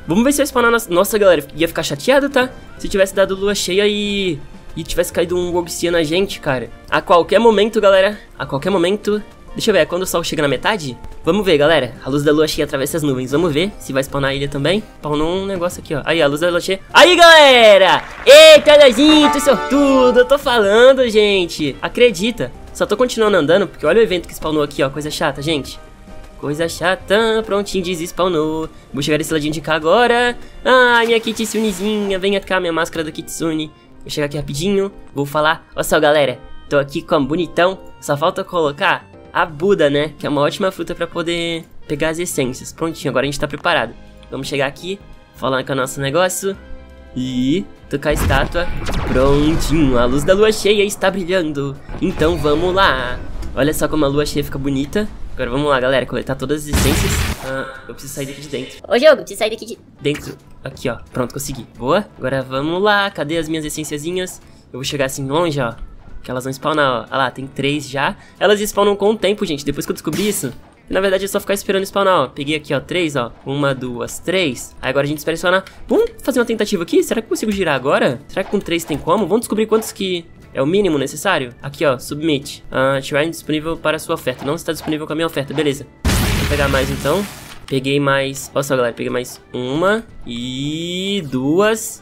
Vamos ver se vai spawnar... Nossa, nossa galera, ia ficar chateado, tá? Se tivesse dado lua cheia e... E tivesse caído um Obsidian na gente, cara. A qualquer momento, galera. A qualquer momento... Deixa eu ver, é quando o sol chega na metade? Vamos ver, galera. A luz da lua cheia atravessa as nuvens. Vamos ver se vai spawnar a ilha também. Spawnou um negócio aqui, ó. Aí, a luz da lua cheia. Aí, galera! Eita, Lezinho, tu sortudo. Eu tô falando, gente. Acredita. Só tô continuando andando, porque olha o evento que spawnou aqui, ó. Coisa chata, gente. Coisa chata. Prontinho, desspawnou. Vou chegar desse ladinho de cá agora. Ai, minha Kitsunezinha. Venha cá, minha máscara da Kitsune. Vou chegar aqui rapidinho. Vou falar. Olha só, galera. Tô aqui com a bonitão. Só falta colocar a Buda, né? Que é uma ótima fruta pra poder pegar as essências. Prontinho, agora a gente tá preparado. Vamos chegar aqui, falar com o nosso negócio e tocar a estátua. Prontinho, a luz da lua cheia está brilhando. Então vamos lá. Olha só como a lua cheia fica bonita. Agora vamos lá, galera, coletar todas as essências. Ah, eu preciso sair daqui de dentro. Ô, jogo, preciso sair daqui de... Dentro. Aqui, ó. Pronto, consegui. Boa. Agora vamos lá. Cadê as minhas essenciazinhas? Eu vou chegar assim longe, ó. Que elas vão spawnar, ó. Olha lá, tem três já. Elas spawnam com o tempo, gente. Depois que eu descobri isso, na verdade é só ficar esperando spawnar, ó. Peguei aqui, ó, três, ó. Uma, duas, três. Aí agora a gente espera spawnar. Vamos fazer uma tentativa aqui? Será que eu consigo girar agora? Será que com três tem como? Vamos descobrir quantos que é o mínimo necessário? Aqui, ó, submit. Ah, tiver disponível para a sua oferta. Não está disponível com a minha oferta, beleza. Vou pegar mais então. Peguei mais... Olha só, galera, peguei mais uma e duas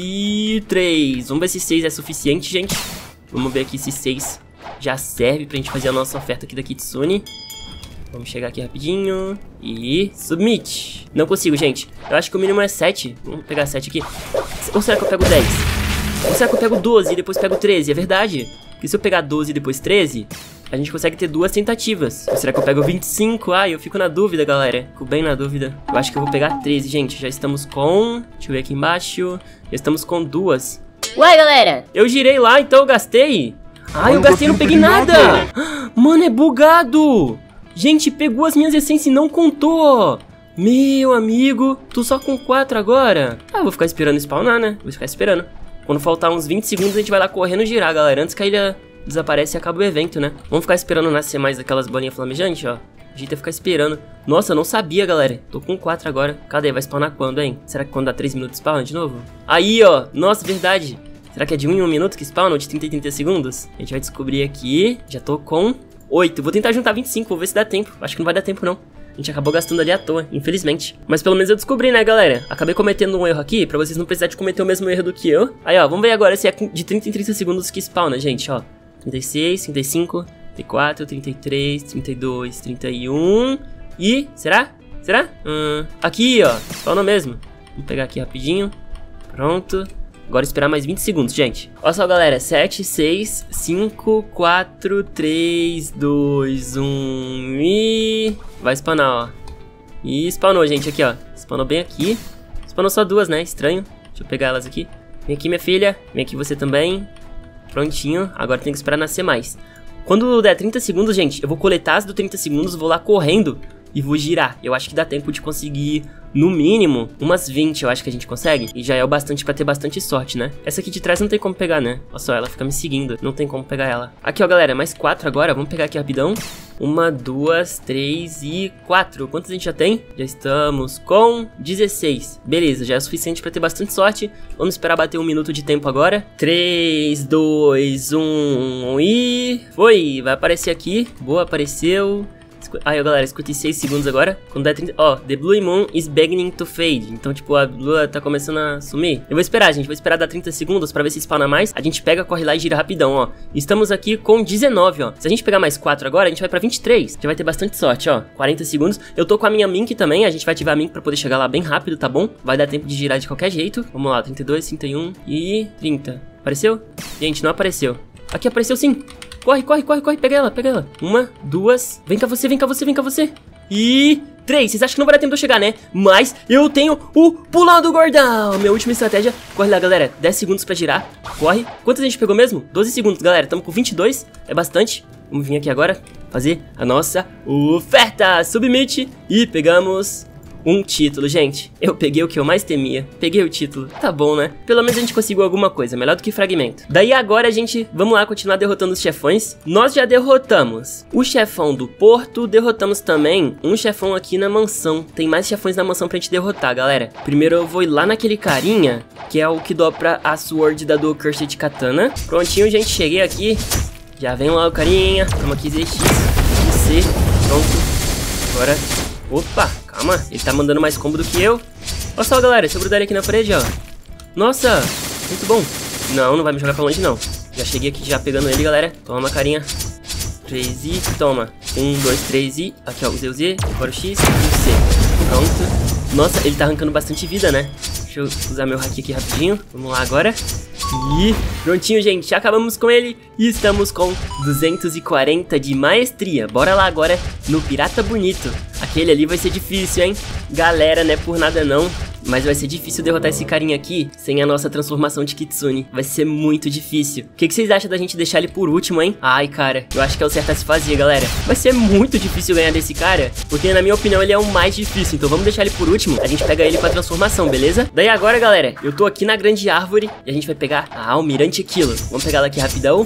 e três. Vamos ver se seis é suficiente, gente. Vamos ver aqui se seis já serve pra gente fazer a nossa oferta aqui da Kitsune. Vamos chegar aqui rapidinho e submit. Não consigo, gente. Eu acho que o mínimo é sete. Vamos pegar sete aqui. Ou será que eu pego dez? Ou será que eu pego doze e depois pego treze? É verdade. Porque se eu pegar doze e depois treze, a gente consegue ter duas tentativas. Ou será que eu pego vinte e cinco? Ai, eu fico na dúvida, galera. Fico bem na dúvida. Eu acho que eu vou pegar treze, gente. Já estamos com... Deixa eu ver aqui embaixo. Já estamos com duas. Ué, galera. Eu girei lá, então eu gastei. Ai, eu gastei e não peguei nada. Mano, é bugado. Gente, pegou as minhas essências e não contou. Meu amigo, tô só com quatro agora. Ah, vou ficar esperando spawnar, né? Vou ficar esperando. Quando faltar uns vinte segundos, a gente vai lá correndo girar, galera. Antes que a ilha desaparece e acaba o evento, né? Vamos ficar esperando nascer mais daquelas bolinhas flamejantes, ó. A gente vai ficar esperando. Nossa, eu não sabia, galera. Tô com quatro agora. Cadê? Vai spawnar quando, hein? Será que quando dá três minutos spawna de novo? Aí, ó. Nossa, verdade. Será que é de um em um minuto que spawna ou de trinta em trinta segundos? A gente vai descobrir aqui. Já tô com oito. Vou tentar juntar vinte e cinco. Vou ver se dá tempo. Acho que não vai dar tempo, não. A gente acabou gastando ali à toa, infelizmente. Mas pelo menos eu descobri, né, galera? Acabei cometendo um erro aqui, pra vocês não precisarem de cometer o mesmo erro do que eu. Aí, ó, vamos ver agora se é de trinta em trinta segundos que spawna, gente, ó. trinta e seis, trinta e cinco, trinta e quatro, trinta e três, trinta e dois, trinta e um... E... Será? Será? Hum, aqui, ó. Spawna mesmo. Vamos pegar aqui rapidinho. Pronto. Agora esperar mais vinte segundos, gente. Olha só, galera. sete, seis, cinco, quatro, três, dois, um e... Vai spawnar, ó. E spawnou, gente, aqui, ó. Spawnou bem aqui. Spawnou só duas, né? Estranho. Deixa eu pegar elas aqui. Vem aqui, minha filha. Vem aqui você também. Prontinho. Agora tem que esperar nascer mais. Quando der trinta segundos, gente, eu vou coletar as do trinta segundos, vou lá correndo e vou girar. Eu acho que dá tempo de conseguir, no mínimo, umas vinte, eu acho que a gente consegue. E já é o bastante pra ter bastante sorte, né? Essa aqui de trás não tem como pegar, né? Olha só, ela fica me seguindo. Não tem como pegar ela. Aqui, ó, galera, mais quatro agora. Vamos pegar aqui rapidão. Uma, duas, três e quatro. Quantos a gente já tem? Já estamos com dezesseis. Beleza, já é o suficiente pra ter bastante sorte. Vamos esperar bater um minuto de tempo agora. três, dois, um e... Foi! Vai aparecer aqui. Boa, apareceu. Aí, ó, galera, cinquenta e seis segundos agora. Quando der trinta... Ó, the blue moon is beginning to fade. Então, tipo, a lua tá começando a sumir. Eu vou esperar, gente. Vou esperar dar trinta segundos pra ver se spawna mais. A gente pega, corre lá e gira rapidão, ó. Estamos aqui com dezenove, ó. Se a gente pegar mais quatro agora, a gente vai pra vinte e três. Já vai ter bastante sorte, ó. quarenta segundos. Eu tô com a minha Mink também. A gente vai ativar a Mink pra poder chegar lá bem rápido, tá bom? Vai dar tempo de girar de qualquer jeito. Vamos lá, trinta e dois, trinta e um e trinta. Apareceu? Gente, não apareceu. Aqui apareceu sim. Corre, corre, corre, corre, pega ela, pega ela. Uma, duas, vem cá você, vem cá você, vem cá você. E... três, vocês acham que não vai dar tempo de eu chegar, né? Mas eu tenho o pulando gordão. Minha última estratégia. Corre lá, galera, dez segundos pra girar. Corre. Quantos a gente pegou mesmo? doze segundos, galera, estamos com vinte e dois. É bastante. Vamos vir aqui agora fazer a nossa oferta. Submit. E pegamos um título, gente. Eu peguei o que eu mais temia. Peguei o título. Tá bom, né? Pelo menos a gente conseguiu alguma coisa, melhor do que fragmento. Daí agora a gente, vamos lá, continuar derrotando os chefões. Nós já derrotamos o chefão do porto, derrotamos também um chefão aqui na mansão. Tem mais chefões na mansão pra gente derrotar, galera. Primeiro eu vou ir lá naquele carinha, que é o que dobra a sword da Dual Cursed Katana. Prontinho, gente, cheguei aqui. Já vem lá o carinha. Toma aqui Z X, C, pronto. Agora, opa, calma, ele tá mandando mais combo do que eu. Olha só, galera, se eu grudar ele aqui na parede, ó. Nossa, muito bom. Não, não vai me jogar pra longe, não. Já cheguei aqui já pegando ele, galera. Toma, carinha. três i, toma. um, dois, três i. Aqui, ó, usei o Z, agora o X e o C. Pronto. Nossa, ele tá arrancando bastante vida, né? Deixa eu usar meu hack aqui rapidinho. Vamos lá agora. E prontinho, gente, já acabamos com ele e estamos com duzentos e quarenta de maestria. Bora lá agora no Pirata Bonito. Aquele ali vai ser difícil, hein? Galera, não é por nada não, mas vai ser difícil derrotar esse carinha aqui sem a nossa transformação de Kitsune. Vai ser muito difícil. O que, que vocês acham da gente deixar ele por último, hein? Ai, cara, eu acho que é o certo a se fazer, galera. Vai ser muito difícil ganhar desse cara, porque na minha opinião ele é o mais difícil. Então vamos deixar ele por último. A gente pega ele com a transformação, beleza? Daí agora, galera, eu tô aqui na grande árvore e a gente vai pegar a Almirante Aquilo. Vamos pegar ela aqui rapidão.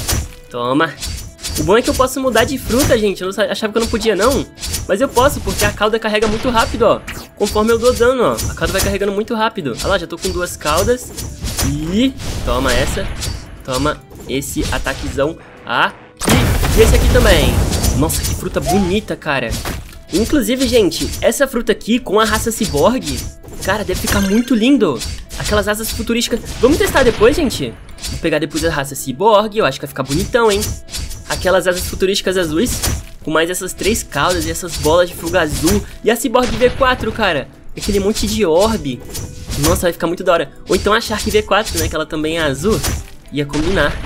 Toma. O bom é que eu posso mudar de fruta, gente. Eu não achava que eu não podia, não. Mas eu posso, porque a cauda carrega muito rápido, ó. Conforme eu dou dano, ó. A cauda vai carregando muito rápido. Olha lá, já tô com duas caudas. E toma essa. Toma esse ataquezão aqui. E esse aqui também. Nossa, que fruta bonita, cara. Inclusive, gente, essa fruta aqui com a raça ciborgue, cara, deve ficar muito lindo. Aquelas asas futurísticas. Vamos testar depois, gente? Vou pegar depois a raça ciborgue. Eu acho que vai ficar bonitão, hein? Aquelas asas futurísticas azuis, com mais essas três caudas e essas bolas de fogo azul. E a Cyborg V quatro, cara. Aquele monte de orbe. Nossa, vai ficar muito da hora. Ou então a Shark V quatro, né, que ela também é azul. Ia combinar.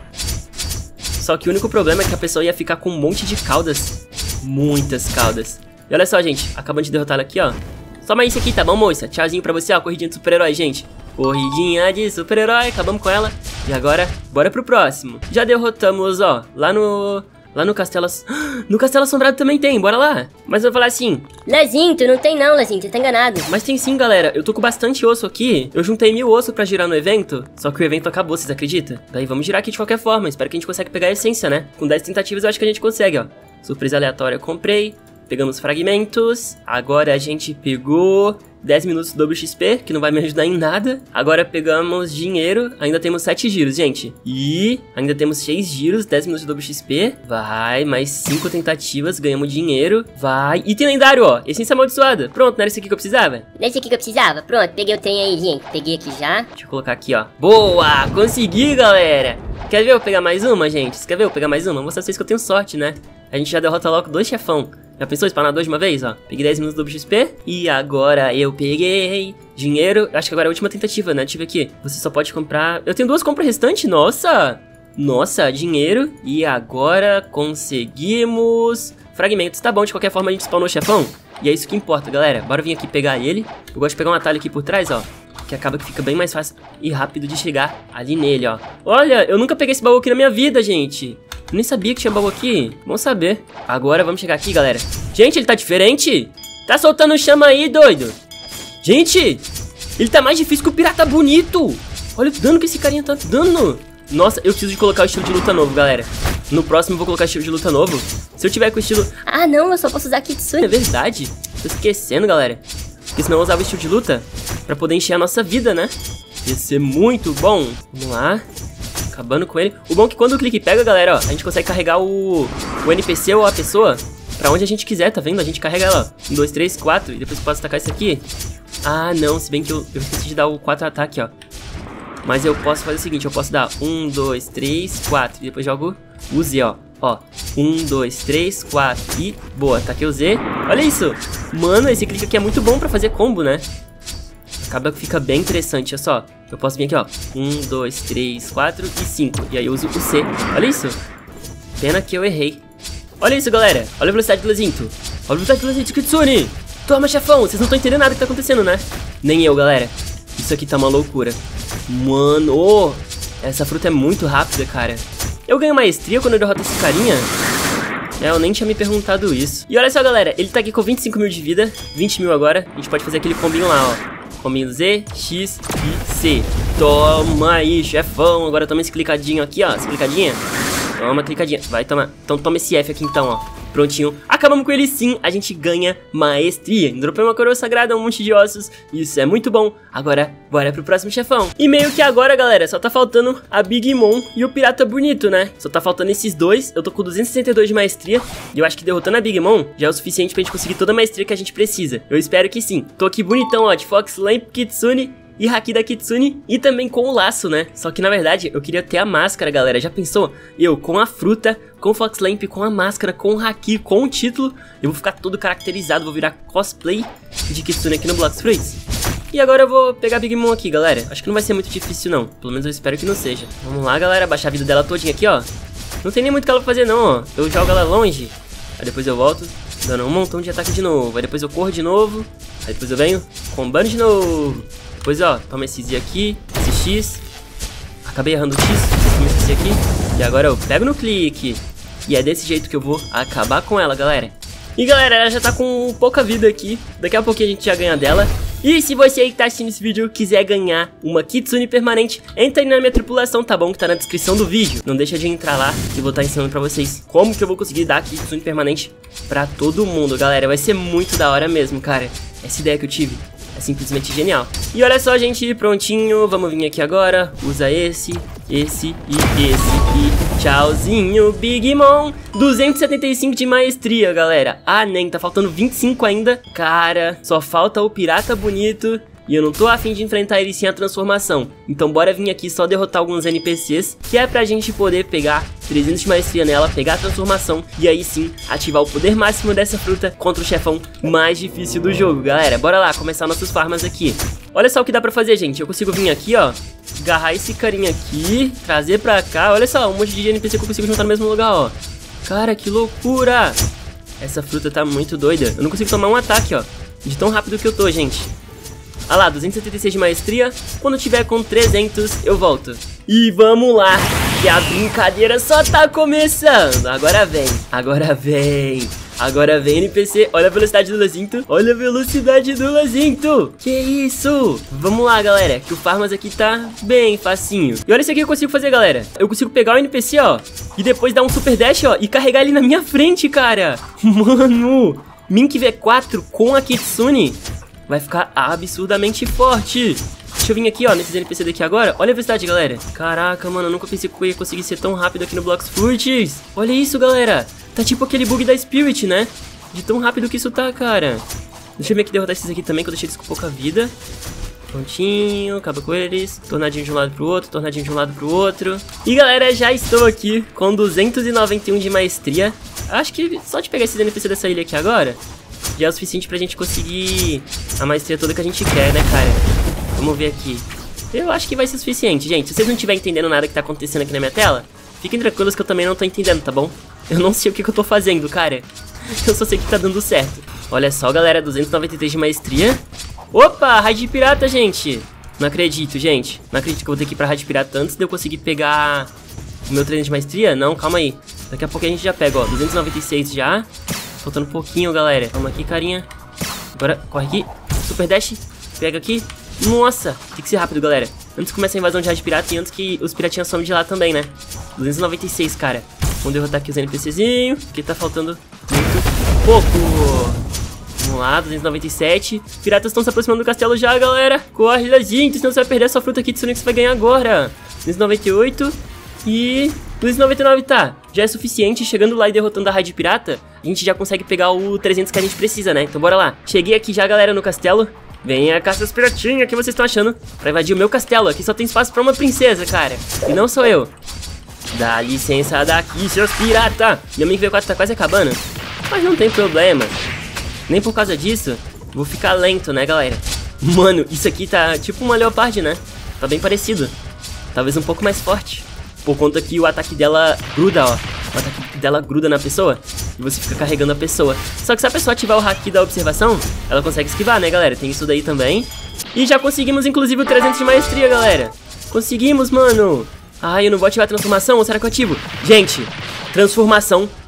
Só que o único problema é que a pessoa ia ficar com um monte de caudas. Muitas caudas. E olha só, gente, acabamos de derrotar ela aqui, ó. Toma isso aqui, tá bom, moça? Tchauzinho pra você, ó, corridinha de super-herói, gente. Corridinha de super-herói, acabamos com ela. E agora, bora pro próximo. Já derrotamos, ó, lá no... Lá no Castelo... No Castelo Assombrado também tem, bora lá. Mas eu vou falar assim... Lezinho, tu não tem não, Lezinho, tu tá enganado. Mas tem sim, galera, eu tô com bastante osso aqui. Eu juntei mil ossos pra girar no evento. Só que o evento acabou, vocês acreditam? Daí vamos girar aqui de qualquer forma, espero que a gente consiga pegar a essência, né? Com dez tentativas eu acho que a gente consegue, ó. Surpresa aleatória, comprei. Pegamos fragmentos. Agora a gente pegou... dez minutos do dobro X P, que não vai me ajudar em nada. Agora pegamos dinheiro, ainda temos sete giros, gente. E ainda temos seis giros, dez minutos do dobro X P. Vai, mais cinco tentativas, ganhamos dinheiro. Vai, item lendário, ó, essência amaldiçoada. Pronto, não era isso aqui que eu precisava? Nesse aqui que eu precisava, pronto, peguei o trem aí, gente. Peguei aqui já. Deixa eu colocar aqui, ó. Boa, consegui, galera. Quer ver eu pegar mais uma, gente? Você quer ver eu pegar mais uma? Vou mostrar pra vocês que eu tenho sorte, né? A gente já derrota logo dois chefão. Já pensou em spawnar dois de uma vez, ó? Peguei dez minutos do X P. E agora eu peguei dinheiro. Acho que agora é a última tentativa, né? Deixa eu ver aqui. Você só pode comprar... Eu tenho duas compras restantes, nossa! Nossa, dinheiro. E agora conseguimos... fragmentos. Tá bom, de qualquer forma a gente spawnou o chefão. E é isso que importa, galera. Bora vir aqui pegar ele. Eu gosto de pegar um atalho aqui por trás, ó. Que acaba que fica bem mais fácil e rápido de chegar ali nele, ó. Olha, eu nunca peguei esse baú aqui na minha vida, gente. Eu nem sabia que tinha baú aqui. Bom saber. Agora vamos chegar aqui, galera. Gente, ele tá diferente. Tá soltando chama aí, doido. Gente, ele tá mais difícil que o Pirata Bonito. Olha o dano que esse carinha tá dando. Nossa, eu preciso de colocar o estilo de luta novo, galera. No próximo eu vou colocar o estilo de luta novo. Se eu tiver com o estilo... Ah, não, eu só posso usar Kitsune. É verdade. Tô esquecendo, galera. Porque senão eu usava o estilo de luta pra poder encher a nossa vida, né? Ia ser muito bom. Vamos lá. Acabando com ele. O bom é que quando o clique pega, galera, ó, a gente consegue carregar o, o N P C ou a pessoa pra onde a gente quiser, tá vendo? A gente carrega ela, ó. Um, dois, três, quatro. E depois eu posso atacar isso aqui. Ah, não. Se bem que eu, eu esqueci de dar o quatro ataque, ó. Mas eu posso fazer o seguinte. Eu posso dar um, dois, três, quatro. E depois jogo o Z, ó. Ó, um, dois, três, quatro e boa, ataquei o Z. Olha isso, mano, esse clique aqui é muito bom pra fazer combo, né? Acaba que fica bem interessante, olha só. Eu posso vir aqui, ó, um, dois, três, quatro e cinco. E aí eu uso o C, olha isso. Pena que eu errei. Olha isso, galera, olha a velocidade do Lezinto. Olha a velocidade do Lezinto, Kitsune. Toma, chefão, vocês não estão entendendo nada que tá acontecendo, né? Nem eu, galera. Isso aqui tá uma loucura. Mano, oh, essa fruta é muito rápida, cara. Eu ganho maestria quando eu derroto esse carinha? É, eu nem tinha me perguntado isso. E olha só, galera, ele tá aqui com vinte e cinco mil de vida, vinte mil agora. A gente pode fazer aquele combinho lá, ó. Combinho Z, X e C. Toma aí, chefão. Agora toma esse clicadinho aqui, ó. Essa clicadinha. Toma, clicadinha. Vai tomar. Então toma esse F aqui então, ó. Prontinho. Acabamos com ele sim. A gente ganha maestria. Dropei uma coroa sagrada, um monte de ossos. Isso é muito bom. Agora, bora pro próximo chefão. E meio que agora, galera, só tá faltando a Big Mom e o Pirata Bonito, né? Só tá faltando esses dois. Eu tô com duzentos e sessenta e dois de maestria. E eu acho que derrotando a Big Mom já é o suficiente pra gente conseguir toda a maestria que a gente precisa. Eu espero que sim. Tô aqui bonitão, ó, de Fox Lamp Kitsune e Haki da Kitsune, e também com o laço, né? Só que na verdade eu queria ter a máscara, galera. Já pensou? Eu com a fruta, com o Fox Lamp, com a máscara, com o Haki, com o título, eu vou ficar todo caracterizado, vou virar cosplay de Kitsune aqui no Blox Fruits. E agora eu vou pegar a Big Mom aqui, galera. Acho que não vai ser muito difícil não, pelo menos eu espero que não seja. Vamos lá, galera, baixar a vida dela todinha aqui, ó. Não tem nem muito o que ela pra fazer não, ó. Eu jogo ela longe, aí depois eu volto dando um montão de ataque de novo. Aí depois eu corro de novo, aí depois eu venho combando de novo. Depois, ó, toma esse Z aqui, esse X. Acabei errando o X, toma esse Z aqui. E agora eu pego no clique. E é desse jeito que eu vou acabar com ela, galera. E galera, ela já tá com pouca vida aqui. Daqui a pouquinho a gente já ganha dela. E se você aí que tá assistindo esse vídeo quiser ganhar uma Kitsune permanente, entra aí na minha tripulação, tá bom? Que tá na descrição do vídeo. Não deixa de entrar lá que eu vou estar ensinando pra vocês como que eu vou conseguir dar a Kitsune permanente pra todo mundo, galera. Vai ser muito da hora mesmo, cara. Essa ideia que eu tive é simplesmente genial. E olha só, gente, prontinho. Vamos vir aqui agora. Usa esse, esse e esse. E tchauzinho, Big Mom. duzentos e setenta e cinco de maestria, galera. Ah, nem, tá faltando vinte e cinco ainda. Cara, só falta o Pirata Bonito. E eu não tô afim de enfrentar ele sem a transformação. Então bora vir aqui só derrotar alguns N P Cs, que é pra gente poder pegar trezentos de maestria nela, pegar a transformação e aí sim ativar o poder máximo dessa fruta contra o chefão mais difícil do jogo, galera. Bora lá, começar nossos farmas aqui. Olha só o que dá pra fazer, gente. Eu consigo vir aqui, ó, agarrar esse carinha aqui, trazer pra cá. Olha só, um monte de N P C que eu consigo juntar no mesmo lugar, ó. Cara, que loucura! Essa fruta tá muito doida. Eu não consigo tomar um ataque, ó, de tão rápido que eu tô, gente. Ah lá, duzentos e setenta e seis de maestria. Quando tiver com trezentos, eu volto. E vamos lá, que a brincadeira só tá começando. Agora vem, agora vem. Agora vem, N P C. Olha a velocidade do Lazinto. Olha a velocidade do Lazinto. Que isso? Vamos lá, galera, que o farmas aqui tá bem facinho. E olha isso aqui que eu consigo fazer, galera. Eu consigo pegar o N P C, ó, e depois dar um super dash, ó, e carregar ele na minha frente, cara. Mano, Mink V quatro com a Kitsune vai ficar absurdamente forte. Deixa eu vir aqui, ó, nesses N P C daqui agora. Olha a velocidade, galera. Caraca, mano, eu nunca pensei que eu ia conseguir ser tão rápido aqui no Blox Fruits. Olha isso, galera. Tá tipo aquele bug da Spirit, né? De tão rápido que isso tá, cara. Deixa eu vir aqui derrotar esses aqui também, que eu deixei eles com pouca vida. Prontinho, acaba com eles. Tornadinho de um lado pro outro, tornadinho de um lado pro outro. E, galera, já estou aqui com duzentos e noventa e um de maestria. Acho que só de pegar esses N P C dessa ilha aqui agora já é o suficiente pra gente conseguir a maestria toda que a gente quer, né, cara? Vamos ver aqui. Eu acho que vai ser suficiente, gente. Se vocês não estiverem entendendo nada que tá acontecendo aqui na minha tela, fiquem tranquilos que eu também não tô entendendo, tá bom? Eu não sei o que, que eu tô fazendo, cara. Eu só sei que tá dando certo. Olha só, galera, duzentos e noventa e três de maestria. Opa, raid pirata, gente. Não acredito, gente. Não acredito que eu vou ter que ir pra raid pirata antes de eu conseguir pegar o meu treino de maestria. Não, calma aí. Daqui a pouco a gente já pega, ó, duzentos e noventa e seis já. Faltando um pouquinho, galera. Vamos aqui, carinha. Agora, corre aqui. Super dash. Pega aqui. Nossa, tem que ser rápido, galera. Antes começa a invasão de raid pirata e antes que os piratinhas somem de lá também, né? duzentos e noventa e seis, cara. Vamos derrotar aqui os NPCzinhos, porque tá faltando muito pouco. Vamos lá, duzentos e noventa e sete. Piratas estão se aproximando do castelo já, galera. Corre, gente, senão você vai perder a sua fruta aqui de Sonic que você vai ganhar agora. duzentos e noventa e oito e duzentos e noventa e nove, tá. Já é suficiente. Chegando lá e derrotando a raid pirata, a gente já consegue pegar o trezentos que a gente precisa, né? Então bora lá. Cheguei aqui já, galera, no castelo. Venha cá, seus piratinhos, o que vocês estão achando? Pra invadir o meu castelo. Aqui só tem espaço pra uma princesa, cara. E não sou eu. Dá licença daqui, seus pirata. Meu Mink V quatro tá quase acabando, mas não tem problema. Nem por causa disso vou ficar lento, né, galera? Mano, isso aqui tá tipo uma Leopard, né? Tá bem parecido. Talvez um pouco mais forte, por conta que o ataque dela gruda, ó. O ataque dela gruda na pessoa e você fica carregando a pessoa. Só que se a pessoa ativar o haki da observação, ela consegue esquivar, né, galera? Tem isso daí também. E já conseguimos, inclusive, o trezentos de maestria, galera. Conseguimos, mano. Ai, eu não vou ativar a transformação, ou será que eu ativo? Gente, transformação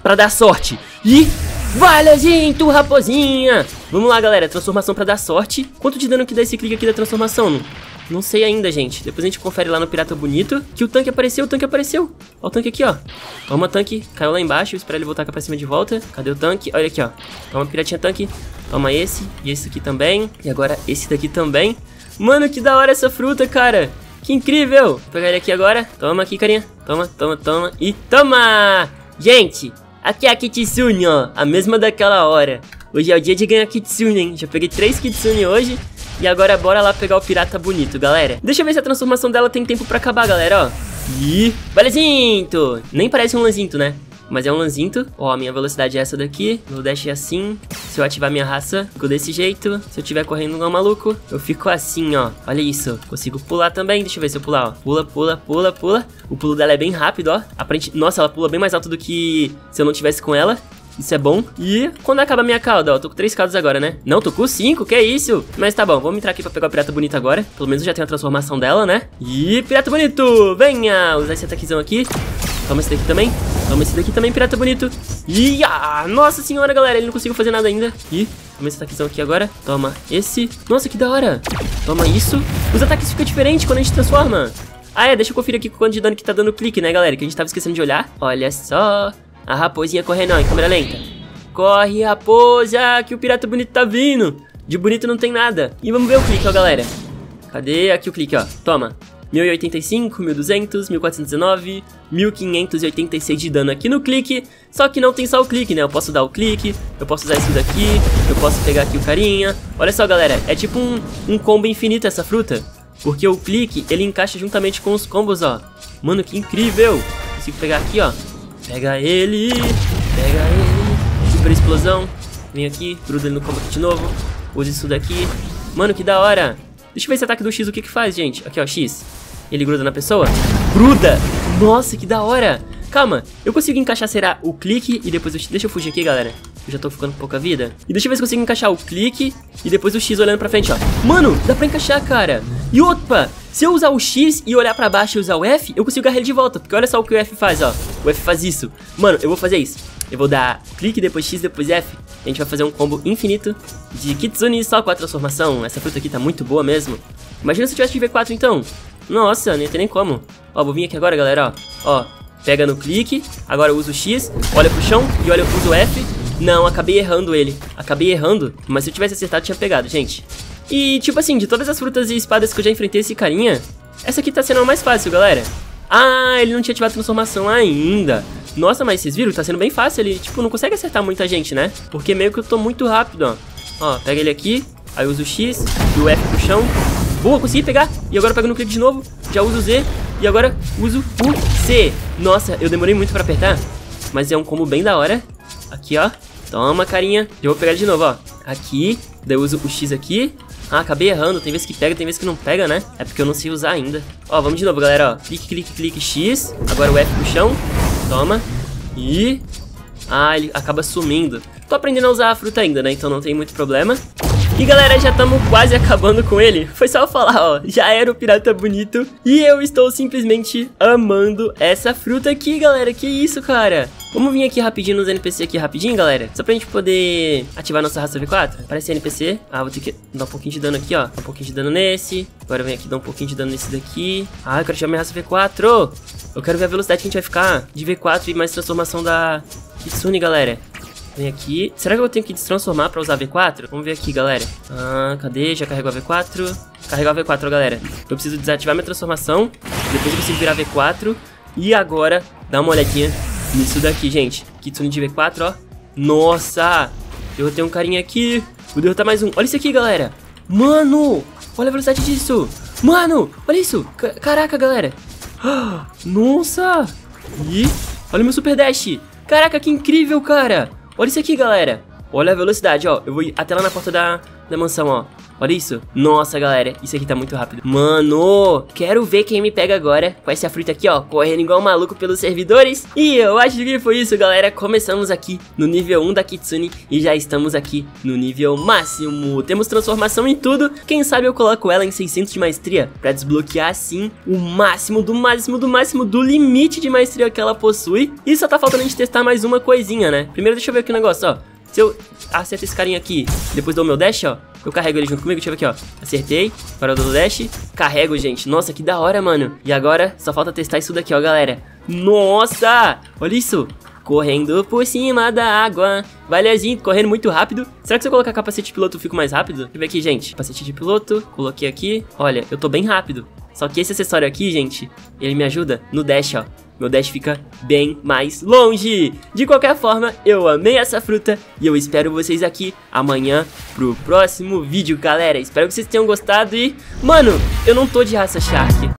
pra dar sorte. E... vai, Lezinho, raposinha! Vamos lá, galera, transformação pra dar sorte. Quanto de dano que dá esse clique aqui da transformação? Não, não sei ainda, gente. Depois a gente confere lá no Pirata Bonito. Que o tanque apareceu, o tanque apareceu. Ó o tanque aqui, ó. Toma, tanque, caiu lá embaixo. Espera ele voltar cá pra cima de volta. Cadê o tanque? Olha aqui, ó. Toma, piratinha tanque. Toma esse, e esse aqui também. E agora esse daqui também. Mano, que da hora essa fruta, cara. Que incrível. Vou pegar ele aqui agora. Toma aqui, carinha. Toma, toma, toma. E toma! Gente, aqui é a Kitsune, ó. A mesma daquela hora. Hoje é o dia de ganhar Kitsune, hein? Já peguei três Kitsune hoje. E agora bora lá pegar o Pirata Bonito, galera. Deixa eu ver se a transformação dela tem tempo pra acabar, galera, ó. Ih, Belezinto! Nem parece um Lanzinto, né? Mas é um Lanzinto. Ó, a minha velocidade é essa daqui. Meu dash é assim. Se eu ativar minha raça, fico desse jeito. Se eu estiver correndo igual maluco, eu fico assim, ó. Olha isso. Consigo pular também. Deixa eu ver se eu pular, ó. Pula, pula, pula, pula. O pulo dela é bem rápido, ó. Aparente... Nossa, ela pula bem mais alto do que se eu não tivesse com ela. Isso é bom. E quando acaba a minha cauda, ó, tô com três caudas agora, né? Não, tô com cinco, que é isso? Mas tá bom, vamos entrar aqui pra pegar o Pirata Bonito agora. Pelo menos eu já tenho a transformação dela, né? E Pirata Bonito, venha! Usar esse ataquezão aqui. Toma esse daqui também. Toma esse daqui também, Pirata Bonito. E ah, nossa senhora, galera, ele não conseguiu fazer nada ainda. E toma esse ataquezão aqui agora. Toma esse. Nossa, que da hora. Toma isso. Os ataques ficam diferentes quando a gente transforma. Ah, é, deixa eu conferir aqui o quanto de dano que tá dando clique, né, galera? Que a gente tava esquecendo de olhar. Olha só. A raposinha correndo, ó, em câmera lenta. Corre, raposa, que o Pirata Bonito tá vindo. De bonito não tem nada. E vamos ver o clique, ó, galera. Cadê? Aqui o clique, ó. Toma. mil e oitenta e cinco, mil e duzentos, mil quatrocentos e dezenove, mil quinhentos e oitenta e seis de dano aqui no clique. Só que não tem só o clique, né? Eu posso dar o clique, eu posso usar isso daqui, eu posso pegar aqui o carinha. Olha só, galera, é tipo um, um combo infinito essa fruta. Porque o clique, ele encaixa juntamente com os combos, ó. Mano, que incrível. Consigo pegar aqui, ó. Pega ele, pega ele. Super explosão. Vem aqui, gruda ele no combo aqui de novo. Usa isso daqui. Mano, que da hora. Deixa eu ver esse ataque do X, o que que faz, gente. Aqui, ó, X. Ele gruda na pessoa? Gruda! Nossa, que da hora. Calma, eu consigo encaixar, será, o clique e depois o X. Deixa eu fugir aqui, galera. Eu já tô ficando com pouca vida. E deixa eu ver se eu consigo encaixar o clique e depois o X olhando pra frente, ó. Mano, dá pra encaixar, cara. E opa, se eu usar o X e olhar pra baixo e usar o F, eu consigo agarrar ele de volta. Porque olha só o que o F faz, ó. O F faz isso. Mano, eu vou fazer isso. Eu vou dar clique, depois X, depois F. A gente vai fazer um combo infinito de Kitsune só com a transformação. Essa fruta aqui tá muito boa mesmo. Imagina se eu tivesse de V quatro, então. Nossa, não ia ter nem como. Ó, vou vir aqui agora, galera, ó. Ó, pega no clique. Agora eu uso o X, olha pro chão e olha, eu uso o F. Não, acabei errando ele. Acabei errando, mas se eu tivesse acertado, tinha pegado, gente. E, tipo assim, de todas as frutas e espadas que eu já enfrentei esse carinha, essa aqui tá sendo a mais fácil, galera. Ah, ele não tinha ativado a transformação ainda. Nossa, mas vocês viram? Tá sendo bem fácil. Ele, tipo, não consegue acertar muita gente, né? Porque meio que eu tô muito rápido, ó. Ó, pega ele aqui. Aí eu uso o X e o F pro chão. Boa, consegui pegar. E agora eu pego no clique de novo. Já uso o Z. E agora uso o C. Nossa, eu demorei muito pra apertar. Mas é um combo bem da hora. Aqui, ó. Toma, carinha. Eu vou pegar ele de novo, ó. Aqui. Daí eu uso o X aqui. Ah, acabei errando. Tem vezes que pega, tem vezes que não pega, né? É porque eu não sei usar ainda. Ó, vamos de novo, galera, ó. Clique, clique, clique, X. Agora o F pro chão. Toma. E... ah, ele acaba sumindo. Tô aprendendo a usar a fruta ainda, né? Então não tem muito problema. E galera, já estamos quase acabando com ele. Foi só eu falar, ó, já era o Pirata Bonito. E eu estou simplesmente amando essa fruta aqui, galera. Que isso, cara? Vamos vir aqui rapidinho nos N P C aqui, rapidinho, galera. Só pra gente poder ativar nossa raça V quatro. Aparece N P C. Ah, vou ter que dar um pouquinho de dano aqui, ó. Dar um pouquinho de dano nesse. Agora vem aqui dar um pouquinho de dano nesse daqui. Ah, eu quero ativar minha raça V quatro. Eu quero ver a velocidade que a gente vai ficar de V quatro e mais transformação da Kitsune, galera. Vem aqui. Será que eu tenho que destransformar pra usar V quatro? Vamos ver aqui, galera. Ah, cadê? Já carregou a V quatro. Carregar a V quatro, ó, galera. Eu preciso desativar minha transformação. Depois eu consigo virar V quatro. E agora, dá uma olhadinha nisso daqui, gente. Kitsune de V quatro, ó. Nossa! Eu tenho um carinha aqui. Vou derrotar mais um. Olha isso aqui, galera. Mano! Olha a velocidade disso. Mano! Olha isso. C- Caraca, galera. Nossa! E olha o meu Super Dash. Caraca, que incrível, cara. Olha isso aqui, galera. Olha a velocidade, ó. Eu vou ir até lá na porta da, da mansão, ó. Olha isso. Nossa, galera, isso aqui tá muito rápido. Mano, quero ver quem me pega agora com essa fruta aqui, ó, correndo igual um maluco pelos servidores. E eu acho que foi isso, galera. Começamos aqui no nível um da Kitsune e já estamos aqui no nível máximo. Temos transformação em tudo. Quem sabe eu coloco ela em seiscentos de maestria pra desbloquear, assim, o máximo do máximo do máximo do limite de maestria que ela possui. E só tá faltando a gente testar mais uma coisinha, né? Primeiro deixa eu ver aqui o negócio, ó. Se eu acerto esse carinha aqui, depois dou o meu dash, ó, eu carrego ele junto comigo, deixa eu ver aqui, ó. Acertei, agora eu dou o dash, carrego, gente. Nossa, que da hora, mano. E agora só falta testar isso daqui, ó, galera. Nossa, olha isso. Correndo por cima da água. Valeuzinho, correndo muito rápido. Será que se eu colocar capacete de piloto eu fico mais rápido? Deixa eu ver aqui, gente. Capacete de piloto, coloquei aqui. Olha, eu tô bem rápido. Só que esse acessório aqui, gente, ele me ajuda no dash, ó. Meu dash fica bem mais longe. De qualquer forma, eu amei essa fruta e eu espero vocês aqui amanhã pro próximo vídeo, galera. Espero que vocês tenham gostado e... Mano, eu não tô de raça Shark.